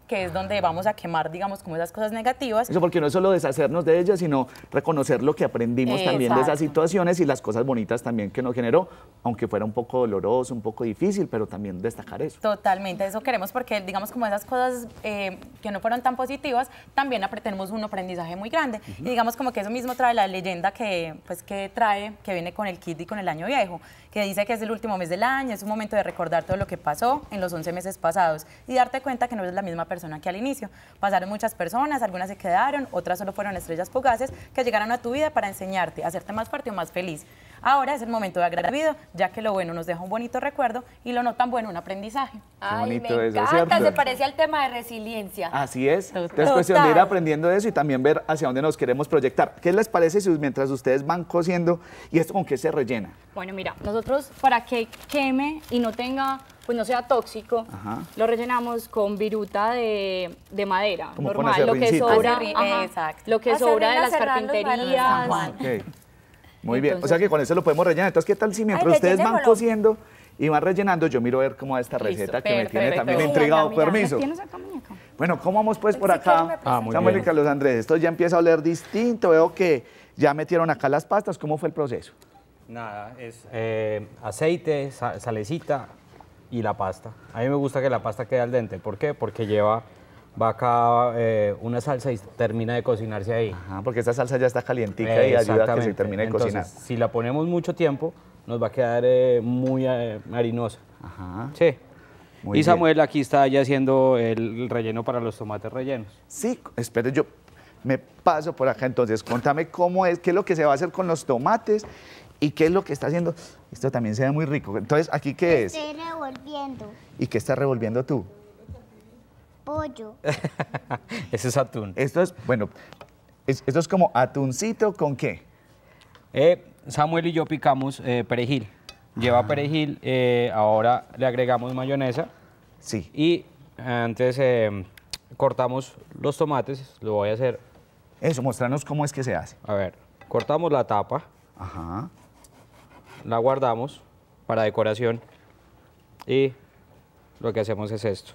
que es donde vamos a quemar, digamos, como esas cosas negativas. Eso porque no es solo deshacernos de ellas, sino reconocer lo que aprendimos también de esas situaciones y las cosas bonitas también que nos generó, aunque fuera un poco doloroso, un poco difícil, pero también destacar eso. Totalmente, eso queremos porque, digamos, como esas cosas que no fueron tan positivas, también tenemos un aprendizaje muy grande. Y digamos como que eso mismo trae la leyenda que viene con el kit y con el año viejo, que dice que es el último mes del año, es un momento de recordar todo lo que pasó en los 11 meses pasados y darte cuenta que no eres la misma persona que al inicio. Pasaron muchas personas, algunas se quedaron, otras solo fueron estrellas fugaces que llegaron a tu vida para enseñarte, a hacerte más fuerte o más feliz. Ahora es el momento de agradecido, ya que lo bueno nos deja un bonito recuerdo y lo no tan bueno un aprendizaje. Ay, me encanta, se parece al tema de resiliencia. Así es, es cuestión de ir aprendiendo de eso y también ver hacia dónde nos queremos proyectar. ¿Qué les parece si mientras ustedes van cociendo y esto con qué se rellena? Bueno, mira, nosotros para que queme y no tenga, pues no sea tóxico, lo rellenamos con viruta de madera, como normal, lo que sobra, lo que sobra de las carpinterías. Okay. Muy bien, o sea que con eso lo podemos rellenar. Entonces, ¿qué tal si mientras ustedes van cociendo y van rellenando, yo miro a ver cómo va esta receta que me tiene también intrigado? Permiso. Bueno, ¿cómo vamos pues por acá? Samuel y Carlos Andrés, esto ya empieza a oler distinto, veo que ya metieron acá las pastas, ¿cómo fue el proceso? Nada, es aceite, salecita y la pasta. A mí me gusta que la pasta quede al dente, ¿por qué? Porque va acá una salsa y termina de cocinarse ahí. Ajá, porque esta salsa ya está calientica y ayuda a que se termine de cocinar. Si la ponemos mucho tiempo, nos va a quedar muy harinosa. Ajá. Sí. Muy y Samuel aquí está ya haciendo el relleno para los tomates rellenos. Sí, espere, yo me paso por acá. Entonces, contame cómo es, qué es lo que se va a hacer con los tomates y qué es lo que está haciendo. Esto también se ve muy rico. Entonces, ¿aquí qué es? Estoy revolviendo. ¿Y qué estás revolviendo tú? Pollo. Ese es atún. Esto es, bueno, esto es como atuncito ¿con qué? Samuel y yo picamos perejil. Lleva perejil, ahora le agregamos mayonesa. Sí. Y antes cortamos los tomates, lo voy a hacer. Eso, mostrarnos cómo es que se hace. A ver, cortamos la tapa. Ajá. La guardamos para decoración y lo que hacemos es esto.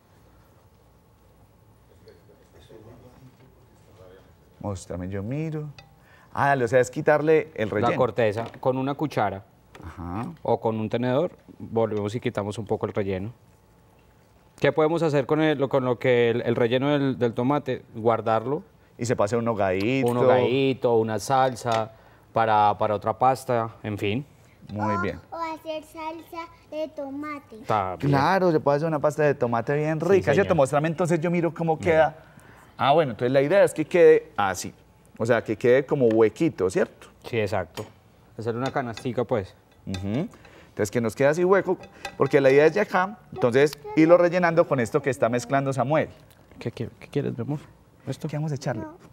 Móstrame, yo miro. Ah, o sea, es quitarle el relleno. La corteza con una cuchara. Ajá. O con un tenedor, volvemos y quitamos un poco el relleno. ¿Qué podemos hacer con lo que el relleno del tomate? Guardarlo. Y se pasa un hogadito. Un hogadito, una salsa para otra pasta, en fin. Muy bien. O hacer salsa de tomate. Claro, se puede hacer una pasta de tomate bien rica. ¿Cierto? Mostrame entonces, yo miro cómo queda. Ah, bueno, entonces la idea es que quede así. O sea, que quede como huequito, ¿cierto? Sí, exacto. Hacer una canastica, pues. Entonces, que nos quede así hueco, porque la idea es de acá, entonces, irlo rellenando con esto que está mezclando Samuel. ¿Qué quieres, mi amor? ¿Esto? ¿Qué vamos a echarle? No,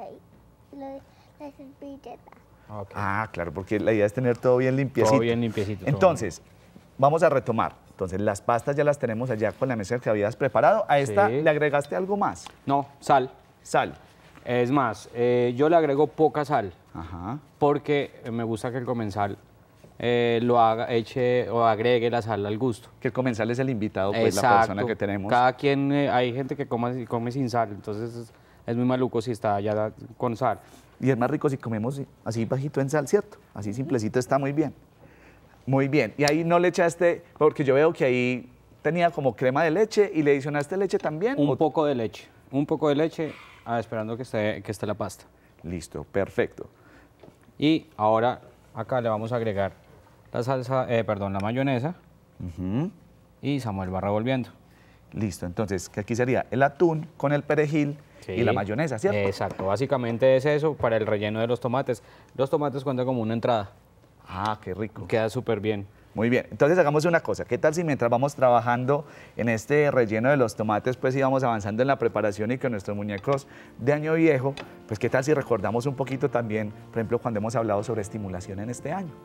la servilleta. Okay. Ah, claro, porque la idea es tener todo bien limpiecito. Todo bien limpiecito. Entonces, vamos a retomar. Entonces, las pastas ya las tenemos allá con la mesa que habías preparado. A esta, ¿le agregaste algo más? No, sal. Sal. Es más, yo le agrego poca sal. Ajá. Porque me gusta que el comensal lo haga, eche o agregue la sal al gusto. Que el comensal es el invitado, pues Exacto. la persona que tenemos. Cada quien, hay gente que come sin sal, entonces es muy maluco si está ya con sal. Y es más rico si comemos así bajito en sal, ¿cierto? Así simplecito está muy bien. Muy bien. Y ahí no le echaste, porque yo veo que ahí tenía como crema de leche y le adicionaste leche también. Un poco de leche. Un poco de leche, esperando que esté la pasta. Listo, perfecto. Y ahora acá le vamos a agregar la salsa, la mayonesa. Y Samuel va revolviendo. Listo, entonces, que aquí sería el atún con el perejil y la mayonesa, ¿cierto? Exacto, básicamente es eso para el relleno de los tomates. Los tomates cuentan como una entrada. Ah, qué rico. Queda súper bien. Muy bien, entonces hagamos una cosa. ¿Qué tal si mientras vamos trabajando en este relleno de los tomates, pues íbamos avanzando en la preparación y con nuestros muñecos de año viejo, pues qué tal si recordamos un poquito también, por ejemplo, cuando hemos hablado sobre estimulación en este año?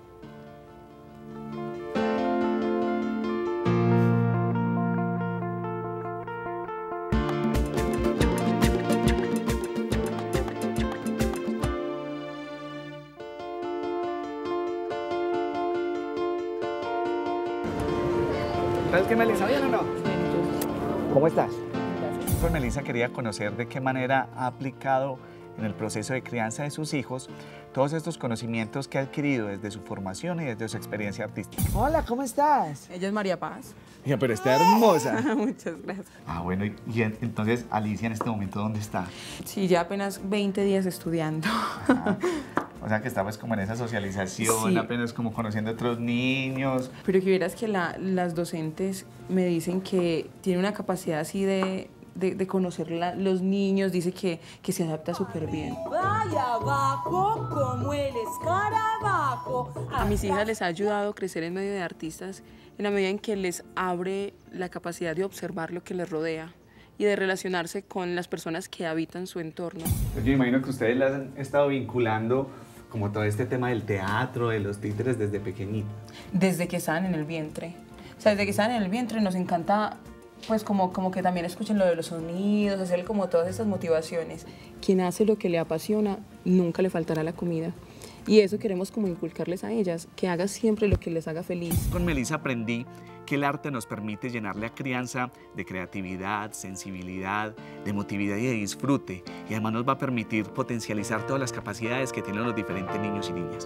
¿Sabes qué, Melissa? ¿Bien o no? ¿Cómo estás? con Melissa quería conocer de qué manera ha aplicado en el proceso de crianza de sus hijos todos estos conocimientos que ha adquirido desde su formación y desde su experiencia artística. Hola, ¿cómo estás? Ella es María Paz. Hija, pero está hermosa. Muchas gracias. Ah, bueno, y entonces Alicia en este momento, ¿dónde está? Sí, ya apenas 20 días estudiando. Ajá. O sea que está pues como en esa socialización, sí, apenas como conociendo a otros niños. Pero que vieras que las docentes me dicen que tiene una capacidad así de conocer los niños, dice que se adapta súper bien. Vaya abajo como el escarabajo. A mis hijas les ha ayudado a crecer en medio de artistas en la medida en que les abre la capacidad de observar lo que les rodea y de relacionarse con las personas que habitan su entorno. Yo imagino que ustedes las han estado vinculando como todo este tema del teatro, de los títeres desde pequeñitos. Desde que estaban en el vientre. O sea, desde que estaban en el vientre nos encanta pues como que también escuchen lo de los sonidos, hacerle como todas esas motivaciones. Quien hace lo que le apasiona, nunca le faltará la comida. Y eso queremos como inculcarles a ellas, que haga siempre lo que les haga feliz. Con Melissa aprendí que el arte nos permite llenar la crianza de creatividad, sensibilidad, de emotividad y de disfrute. Y además nos va a permitir potencializar todas las capacidades que tienen los diferentes niños y niñas.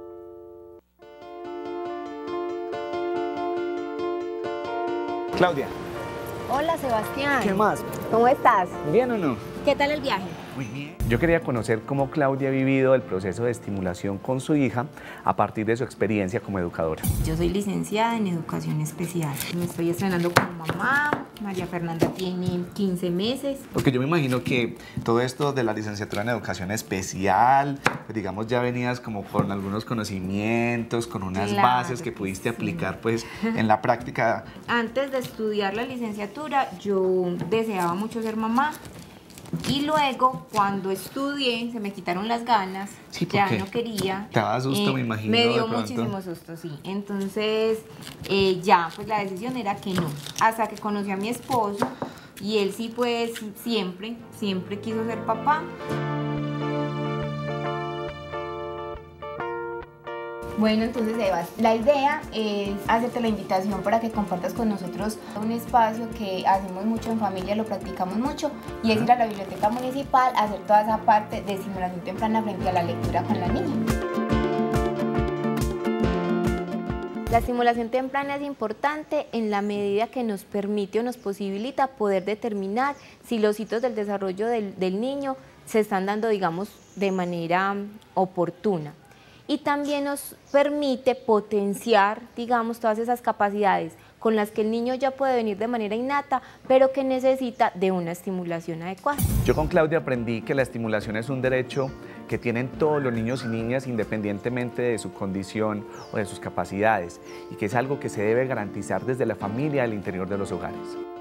Claudia. Hola, Sebastián. ¿Qué más? ¿Cómo estás? ¿Bien o no? ¿Qué tal el viaje? Muy bien. Yo quería conocer cómo Claudia ha vivido el proceso de estimulación con su hija a partir de su experiencia como educadora. Yo soy licenciada en educación especial. Me estoy estrenando como mamá. María Fernanda tiene 15 meses. Porque yo me imagino que todo esto de la licenciatura en educación especial, pues digamos ya venías como con algunos conocimientos, con unas bases que pudiste aplicar pues en la práctica. Antes de estudiar la licenciatura yo deseaba mucho ser mamá. Y luego, cuando estudié, se me quitaron las ganas, sí, ya no quería. Te daba susto, me imagino. Me dio muchísimo susto, sí. Entonces, ya, pues la decisión era que no. Hasta que conocí a mi esposo, y él sí, pues, siempre quiso ser papá. Bueno, entonces Evas, la idea es hacerte la invitación para que compartas con nosotros un espacio que hacemos mucho en familia, lo practicamos mucho, y es ir a la biblioteca municipal a hacer toda esa parte de estimulación temprana frente a la lectura con la niña. La estimulación temprana es importante en la medida que nos permite o nos posibilita poder determinar si los hitos del desarrollo del niño se están dando, digamos, de manera oportuna. Y también nos permite potenciar, digamos, todas esas capacidades con las que el niño ya puede venir de manera innata, pero que necesita de una estimulación adecuada. Yo con Claudia aprendí que la estimulación es un derecho que tienen todos los niños y niñas independientemente de su condición o de sus capacidades, y que es algo que se debe garantizar desde la familia al interior de los hogares.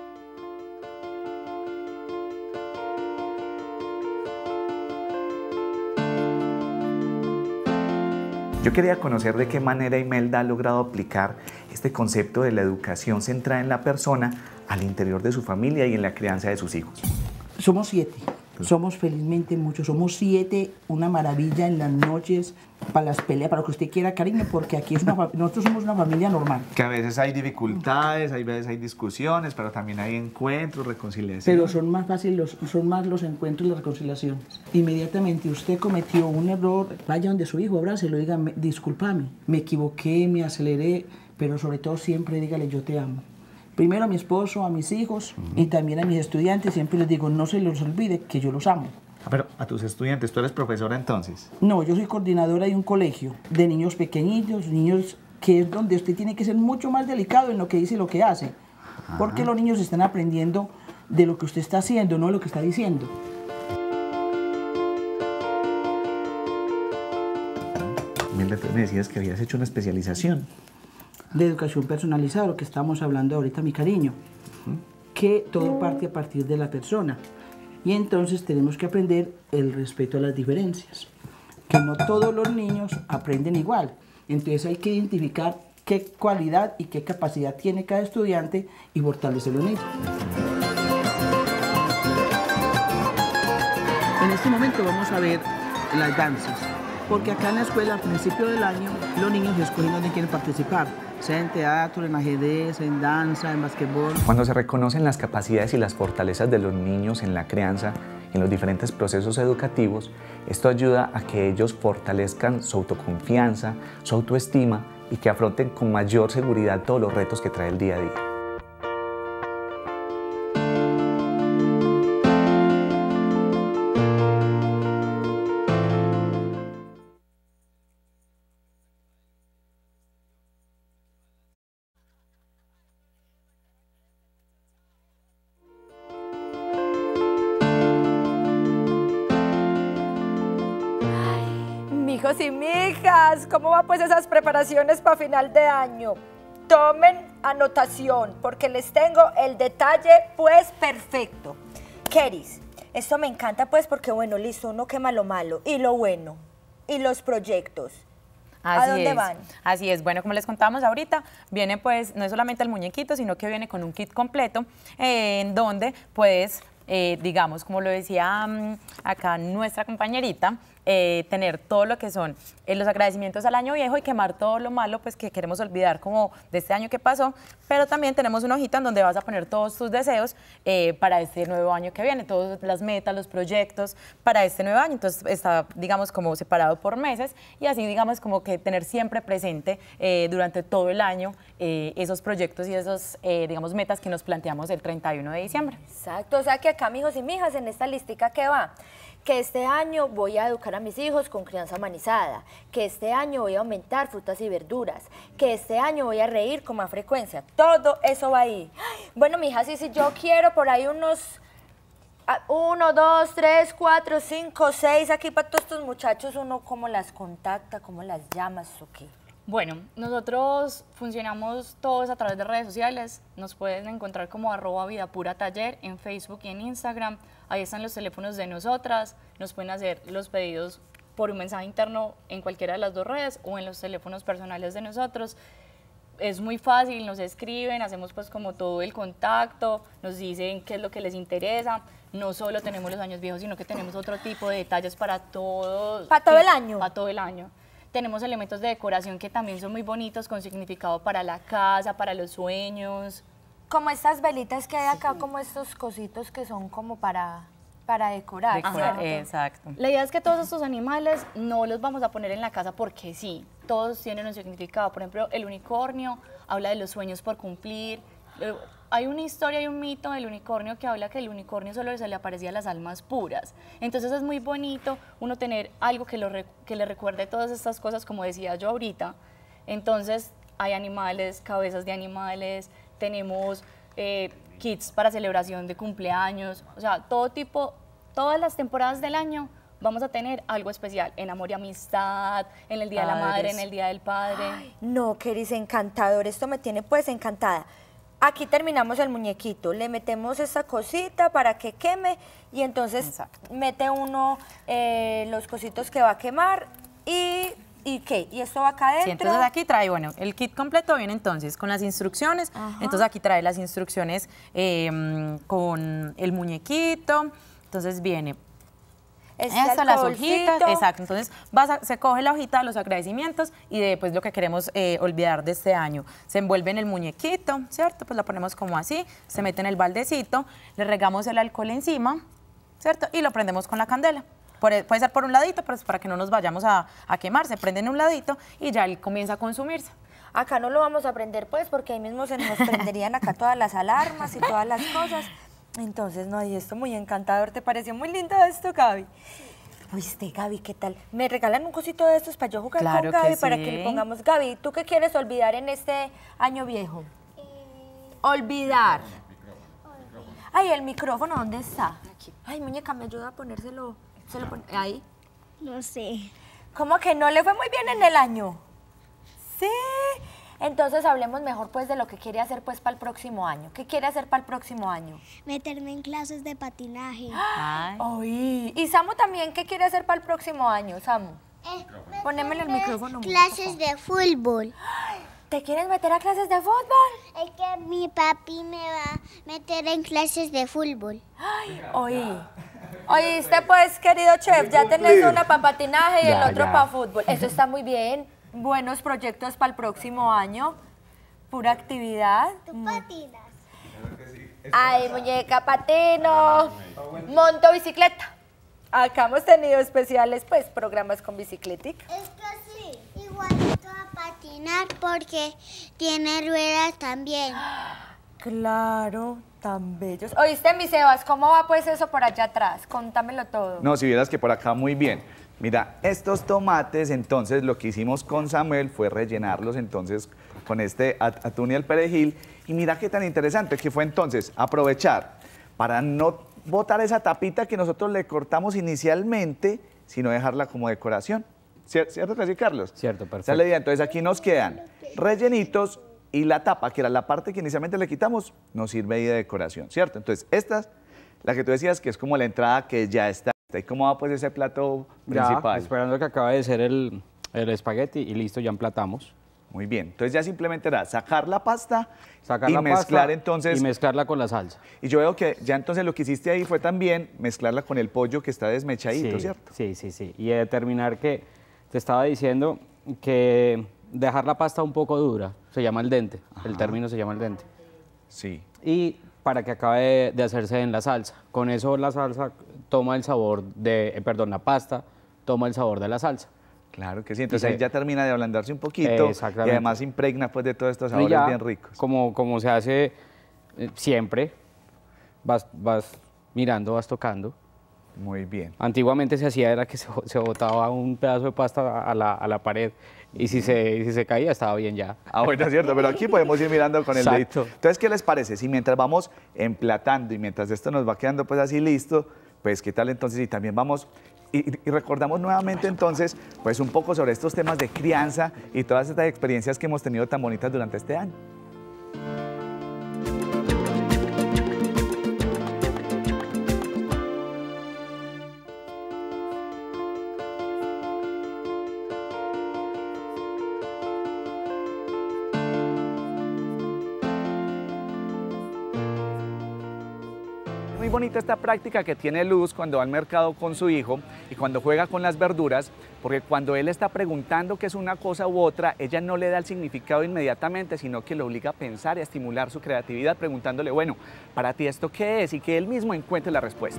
Yo quería conocer de qué manera Imelda ha logrado aplicar este concepto de la educación centrada en la persona al interior de su familia y en la crianza de sus hijos. Somos 7, somos felizmente muchos, somos 7, una maravilla en las noches, para las peleas, para lo que usted quiera, cariño, porque aquí nosotros somos una familia normal. Que a veces hay dificultades, a veces hay discusiones, pero también hay encuentros, reconciliaciones. Pero son más fáciles, son más los encuentros y las reconciliaciones. Inmediatamente usted cometió un error, vaya donde su hijo, abrácelo, diga, discúlpame, me equivoqué, me aceleré, pero sobre todo siempre dígale yo te amo. Primero a mi esposo, a mis hijos y también a mis estudiantes, siempre les digo, no se los olvide que yo los amo. Pero a tus estudiantes, ¿tú eres profesora entonces? No, yo soy coordinadora de un colegio de niños pequeñitos, niños que es donde usted tiene que ser mucho más delicado en lo que dice y lo que hace. Porque los niños están aprendiendo de lo que usted está haciendo, no de lo que está diciendo. Me decías que habías hecho una especialización. De educación personalizada, lo que estamos hablando ahorita, mi cariño. Que todo parte a partir de la persona. Y entonces tenemos que aprender el respeto a las diferencias. Que no todos los niños aprenden igual. Entonces hay que identificar qué cualidad y qué capacidad tiene cada estudiante y fortalecerlo en ello. En este momento vamos a ver las danzas. porque acá en la escuela, al principio del año, los niños escogen dónde quieren participar, sea en teatro, en ajedrez, en danza, en basquetbol. Cuando se reconocen las capacidades y las fortalezas de los niños en la crianza y en los diferentes procesos educativos, esto ayuda a que ellos fortalezcan su autoconfianza, su autoestima y que afronten con mayor seguridad todos los retos que trae el día a día. Mijos y mijas, ¿cómo van pues esas preparaciones para final de año? Tomen anotación, porque les tengo el detalle pues perfecto. Keris, esto me encanta pues porque bueno, listo, uno quema lo malo y lo bueno, y los proyectos. ¿A dónde van? Así es, bueno, como les contábamos ahorita, viene pues, no es solamente el muñequito, sino que viene con un kit completo, en donde puedes, digamos, como lo decía acá nuestra compañerita, tener todo lo que son los agradecimientos al año viejo y quemar todo lo malo pues que queremos olvidar como de este año que pasó, pero también tenemos una hojita en donde vas a poner todos tus deseos para este nuevo año que viene, todas las metas, los proyectos para este nuevo año. Entonces está, digamos, como separado por meses y así, digamos, como que tener siempre presente durante todo el año esos proyectos y esos, digamos, metas que nos planteamos el 31 de diciembre. Exacto, o sea que acá, mijos y mijas, en esta listica que va, que este año voy a educar a mis hijos con crianza humanizada, que este año voy a aumentar frutas y verduras, que este año voy a reír con más frecuencia. Todo eso va ahí. Bueno, mijas, y si yo quiero por ahí unos 1, 2, 3, 4, 5, 6, aquí para todos estos muchachos, uno cómo las contacta, cómo las llamas o qué. Bueno, nosotros funcionamos todos a través de redes sociales. Nos pueden encontrar como @vidapurataller en Facebook y en Instagram. Ahí están los teléfonos de nosotras. Nos pueden hacer los pedidos por un mensaje interno en cualquiera de las dos redes o en los teléfonos personales de nosotros. Es muy fácil, nos escriben, hacemos pues como todo el contacto, nos dicen qué es lo que les interesa. No solo tenemos los años viejos, sino que tenemos otro tipo de detalles para todo. ¿Para todo el año? Para todo el año. Tenemos elementos de decoración que también son muy bonitos, con significado para la casa, para los sueños. Como estas velitas que hay acá, como estos cositos que son como para decorar. Exacto. La idea es que todos estos animales no los vamos a poner en la casa porque sí. Todos tienen un significado. Por ejemplo, el unicornio habla de los sueños por cumplir. Hay una historia y un mito del unicornio que habla que el unicornio solo se le aparecía a las almas puras. Entonces es muy bonito uno tener algo que le recuerde todas estas cosas, como decía yo ahorita. Entonces hay animales, cabezas de animales, tenemos kits para celebración de cumpleaños, o sea, todo tipo, todas las temporadas del año vamos a tener algo especial, en amor y amistad, en el Día de la Madre, en el Día del Padre. Ay, no, Keris, encantador, esto me tiene pues encantada. Aquí terminamos el muñequito, le metemos esta cosita para que queme y entonces mete uno los cositos que va a quemar ¿y qué? ¿Y esto va acá adentro? Sí, entonces aquí trae, bueno, el kit completo viene entonces con las instrucciones. Ajá. Entonces aquí trae las instrucciones con el muñequito, entonces viene las hojitas, exacto, entonces se coge la hojita de los agradecimientos y de pues lo que queremos olvidar de este año. Se envuelve en el muñequito, ¿cierto? Pues la ponemos como así, se mete en el baldecito, le regamos el alcohol encima, ¿cierto? Y lo prendemos con la candela. Puede ser por un ladito, pero es para que no nos vayamos a quemar, se prende en un ladito y ya él comienza a consumirse. Acá no lo vamos a prender pues porque ahí mismo se nos prenderían acá todas las alarmas y todas las cosas. Entonces, no, y esto muy encantador, ¿te pareció muy lindo esto, Gaby? Oíste, Gaby, ¿qué tal? ¿Me regalan un cosito de estos para yo jugar con Gaby? Para que le pongamos, Gaby, ¿tú qué quieres olvidar en este año viejo? Olvidar. Ay, el micrófono, ¿dónde está? Aquí. Ay, muñeca, ¿me ayuda a ponérselo? ¿Se lo pone ahí? No sé. ¿Cómo que no le fue muy bien en el año? Sí. Entonces hablemos mejor pues de lo que quiere hacer pues para el próximo año. ¿Qué quiere hacer para el próximo año? Meterme en clases de patinaje. Ay. Oí. ¿Y Samu también qué quiere hacer para el próximo año, Samu? Ponémele el micrófono. Clases de fútbol. ¿Te quieres meter a clases de fútbol? Es que mi papi me va a meter en clases de fútbol. Ay, oí. Oíste, pues, querido chef, ya tenés una para patinaje y el otro ya. para fútbol. Eso está muy bien. Buenos proyectos para el próximo año. Pura actividad. ¿Tú patinas? Ay, muñeca, patino. Monto bicicleta. Acá hemos tenido especiales, pues, programas con bicicletica. Es que sí, igualito a patinar porque tiene ruedas también. Claro, tan bellos. Oíste, mi Sebas, ¿cómo va pues eso por allá atrás? Contámelo todo. No, si vieras que por acá muy bien. Mira, estos tomates, entonces lo que hicimos con Samuel fue rellenarlos entonces con este atún y el perejil. Y mira qué tan interesante que fue entonces aprovechar para no botar esa tapita que nosotros le cortamos inicialmente, sino dejarla como decoración. ¿Cierto que sí, Carlos? Cierto, perfecto. Esa es la idea. Entonces aquí nos quedan rellenitos y la tapa, que era la parte que inicialmente le quitamos, nos sirve ahí de decoración, ¿cierto? Entonces esta es la que tú decías que es como la entrada que ya está. ¿Y cómo va pues ese plato principal? Ya, esperando que acabe de ser el espagueti y listo, ya emplatamos. Muy bien, entonces ya simplemente era sacar la pasta y mezclar entonces. Y mezclarla con la salsa. Y yo veo que ya entonces lo que hiciste ahí fue también mezclarla con el pollo que está desmechadito, Sí, ¿cierto? Sí, sí, sí. Y determinar que, te estaba diciendo que dejar la pasta un poco dura, se llama el dente, el término se llama el dente. Sí. Y para que acabe de hacerse en la salsa. Con eso la salsa toma el sabor de, la pasta toma el sabor de la salsa. Claro que sí, entonces ahí ya termina de ablandarse un poquito y además impregna pues de todos estos sabores ya, bien ricos. Como se hace siempre, vas mirando, vas tocando. Muy bien. Antiguamente se hacía era que se botaba un pedazo de pasta a la pared y si se caía estaba bien ya. Ah, bueno, es cierto, pero aquí podemos ir mirando con el dedito. Entonces, ¿qué les parece? Si mientras vamos emplatando y mientras esto nos va quedando pues así listo, pues ¿qué tal entonces? Y también vamos y recordamos nuevamente entonces pues un poco sobre estos temas de crianza y todas estas experiencias que hemos tenido tan bonitas durante este año. Muy bonita esta práctica que tiene Luz cuando va al mercado con su hijo y cuando juega con las verduras, porque cuando él está preguntando qué es una cosa u otra, ella no le da el significado inmediatamente, sino que lo obliga a pensar y a estimular su creatividad preguntándole, bueno, para ti esto qué es, y que él mismo encuentre la respuesta.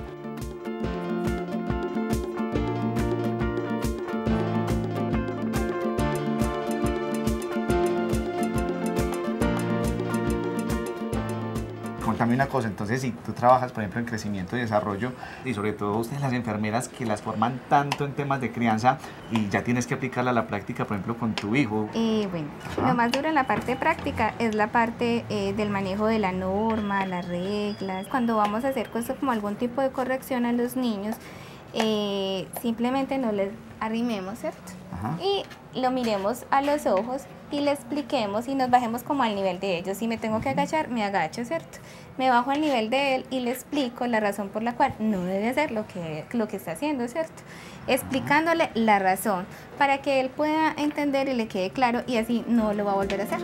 Contame una cosa, entonces si tú trabajas, por ejemplo, en crecimiento y desarrollo, y sobre todo ustedes las enfermeras que las forman tanto en temas de crianza y ya tienes que aplicarla a la práctica, por ejemplo, con tu hijo. Bueno, lo más duro en la parte práctica es la parte del manejo de la norma, las reglas. Cuando vamos a hacer cosas como algún tipo de corrección a los niños, simplemente no les arrimemos, ¿cierto? Y lo miremos a los ojos y le expliquemos y nos bajemos como al nivel de ellos. Si me tengo que agachar, me agacho, ¿cierto? Me bajo al nivel de él y le explico la razón por la cual no debe hacer lo que está haciendo, ¿cierto? Explicándole la razón para que él pueda entender y le quede claro y así no lo va a volver a hacer.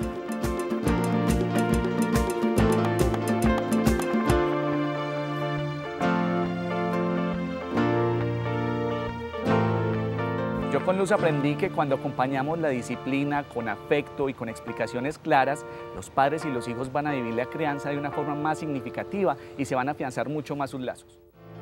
Yo con Luz aprendí que cuando acompañamos la disciplina con afecto y con explicaciones claras, los padres y los hijos van a vivir la crianza de una forma más significativa y se van a afianzar mucho más sus lazos.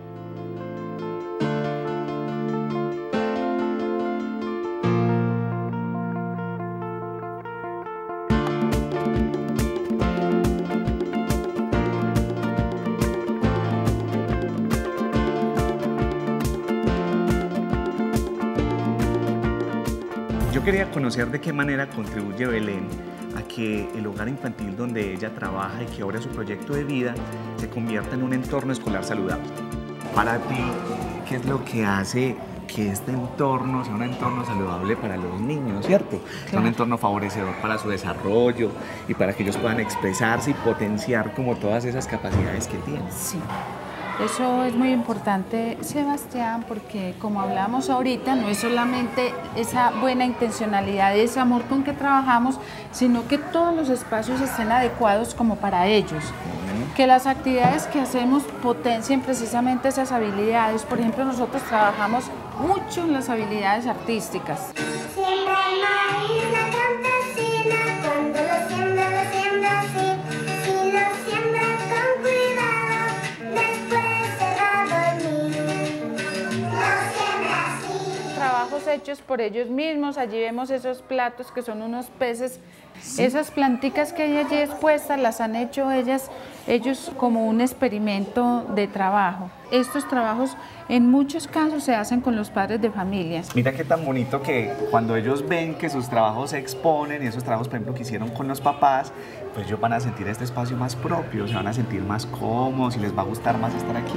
Yo quería conocer de qué manera contribuye Belén a que el hogar infantil donde ella trabaja y que ahora es su proyecto de vida se convierta en un entorno escolar saludable. Para ti, ¿qué es lo que hace que este entorno sea un entorno saludable para los niños, ¿cierto? Claro. Un entorno favorecedor para su desarrollo y para que ellos puedan expresarse y potenciar como todas esas capacidades que tienen. Sí. Eso es muy importante, Sebastián, porque como hablamos ahorita, no es solamente esa buena intencionalidad, ese amor con que trabajamos, sino que todos los espacios estén adecuados como para ellos. que las actividades que hacemos potencien precisamente esas habilidades. Por ejemplo, nosotros trabajamos mucho en las habilidades artísticas. Siembra el maíz la campesina, cuando lo siembra así. Si lo siembra con cuidado, después se va a dormir. Lo siembra así. Trabajos hechos por ellos mismos, allí vemos esos platos que son unos peces. Sí. Esas planticas que hay allí expuestas las han hecho ellos como un experimento de trabajo. Estos trabajos en muchos casos se hacen con los padres de familias. Mira qué tan bonito que cuando ellos ven que sus trabajos se exponen y esos trabajos, por ejemplo, que hicieron con los papás, pues ellos van a sentir este espacio más propio, se van a sentir más cómodos y les va a gustar más estar aquí.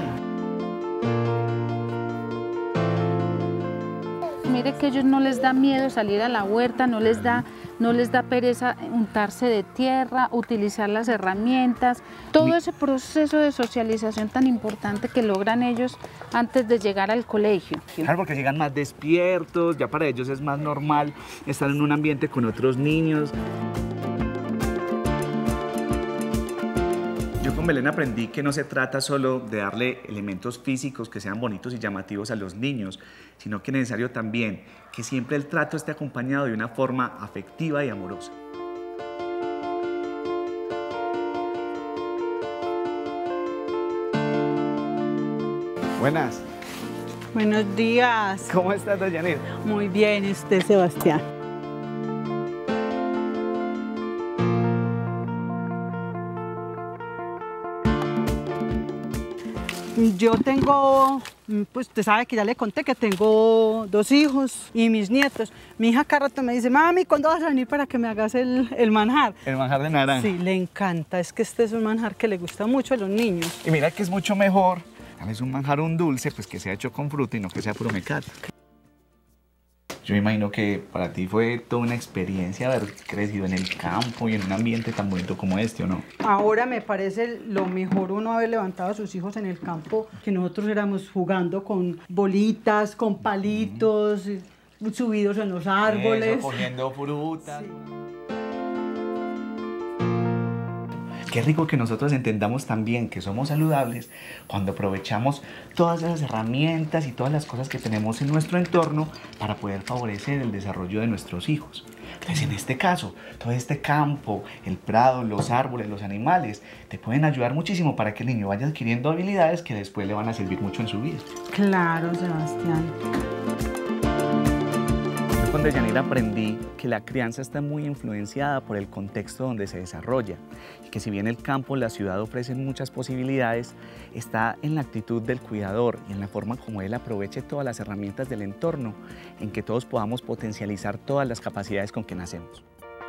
Mire que a ellos no les da miedo salir a la huerta, no les da pereza untarse de tierra, utilizar las herramientas, todo ese proceso de socialización tan importante que logran ellos antes de llegar al colegio. Claro, porque llegan más despiertos, ya para ellos es más normal estar en un ambiente con otros niños. Yo con Belén aprendí que no se trata solo de darle elementos físicos que sean bonitos y llamativos a los niños, sino que es necesario también que siempre el trato esté acompañado de una forma afectiva y amorosa. Buenas. Buenos días. ¿Cómo estás, doña Yanir? Muy bien, ¿y usted, Sebastián? Yo tengo, pues usted sabe que ya le conté que tengo 2 hijos y mis nietos. Mi hija cada rato me dice, mami, ¿cuándo vas a venir para que me hagas el manjar? El manjar de naranja. Sí, le encanta, es que este es un manjar que le gusta mucho a los niños. Y mira que es mucho mejor, es un manjar, un dulce, pues que sea hecho con fruta y no que sea puro mecato. Yo me imagino que para ti fue toda una experiencia haber crecido en el campo y en un ambiente tan bonito como este, ¿o no? Ahora me parece lo mejor uno haber levantado a sus hijos en el campo, que nosotros éramos jugando con bolitas, con palitos, subidos en los árboles. Eso, cogiendo frutas. Sí. Qué rico que nosotros entendamos también que somos saludables cuando aprovechamos todas esas herramientas y todas las cosas que tenemos en nuestro entorno para poder favorecer el desarrollo de nuestros hijos. Entonces, en este caso, todo este campo, el prado, los árboles, los animales, te pueden ayudar muchísimo para que el niño vaya adquiriendo habilidades que después le van a servir mucho en su vida. Claro, Sebastián. Con Deyanira aprendí que la crianza está muy influenciada por el contexto donde se desarrolla y que si bien el campo, la ciudad ofrecen muchas posibilidades, está en la actitud del cuidador y en la forma como él aproveche todas las herramientas del entorno en que todos podamos potencializar todas las capacidades con que nacemos.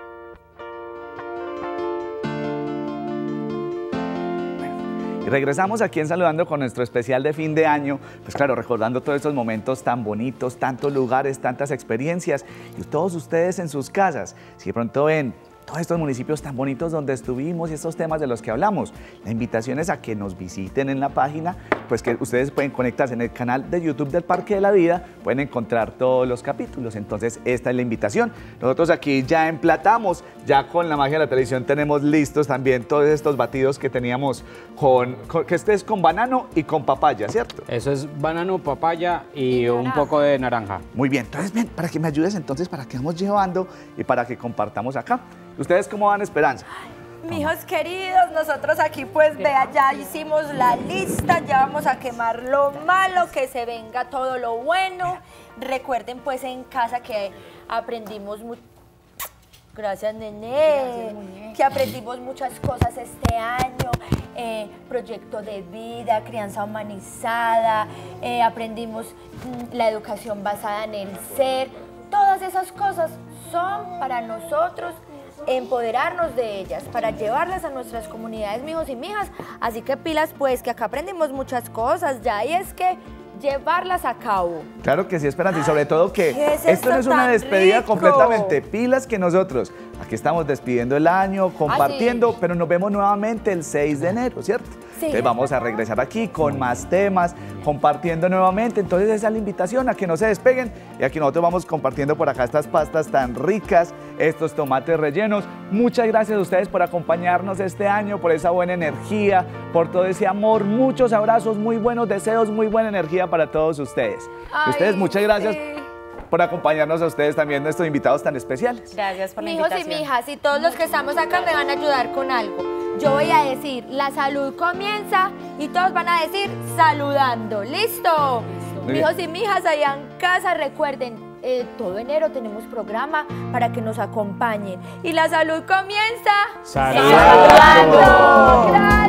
Y regresamos aquí en Saludando con nuestro especial de fin de año, pues claro, recordando todos estos momentos tan bonitos, tantos lugares, tantas experiencias, y todos ustedes en sus casas, si de pronto ven todos estos municipios tan bonitos donde estuvimos y estos temas de los que hablamos, la invitación es a que nos visiten en la página, pues que ustedes pueden conectarse en el canal de YouTube del Parque de la Vida, pueden encontrar todos los capítulos, entonces esta es la invitación. Nosotros aquí ya emplatamos, ya con la magia de la televisión tenemos listos también todos estos batidos que teníamos que este es con banano y con papaya, ¿cierto? Eso es banano, papaya y un poco de naranja. Muy bien, entonces ven, para que me ayudes entonces, para que vamos llevando y para que compartamos acá. ¿Ustedes cómo van, Esperanza? Mijos queridos, nosotros aquí pues vea, ya hicimos la lista, ya vamos a quemar lo malo, que se venga todo lo bueno. Recuerden pues en casa que aprendimos mucho. Gracias, Nené. Gracias, que aprendimos muchas cosas este año, proyecto de vida, crianza humanizada, aprendimos la educación basada en el ser. Todas esas cosas son para nosotros empoderarnos de ellas, para llevarlas a nuestras comunidades, mijos y mijas. Así que pilas pues, que acá aprendimos muchas cosas ya, y es que llevarlas a cabo. Claro que sí, Esperanza, y sobre todo que esto no es una despedida completamente, pilas que nosotros aquí estamos despidiendo el año, compartiendo, pero nos vemos nuevamente el 6 de enero, ¿cierto? Sí. Entonces vamos a regresar aquí con más temas, compartiendo nuevamente, entonces esa es la invitación a que no se despeguen, y aquí nosotros vamos compartiendo por acá estas pastas tan ricas estos tomates rellenos. Muchas gracias a ustedes por acompañarnos este año, por esa buena energía, por todo ese amor. Muchos abrazos, muy buenos deseos, muy buena energía para todos ustedes. Y ustedes, muchas gracias por acompañarnos a ustedes también, nuestros invitados tan especiales. Gracias por la Mijos invitación. y mijas, y todos los que estamos acá me van a ayudar con algo. Yo voy a decir, la salud comienza, y todos van a decir, saludando. ¿Listo? Mijos y mijas allá en casa, recuerden, todo enero tenemos programa para que nos acompañen. Y la salud comienza saludando. Gracias.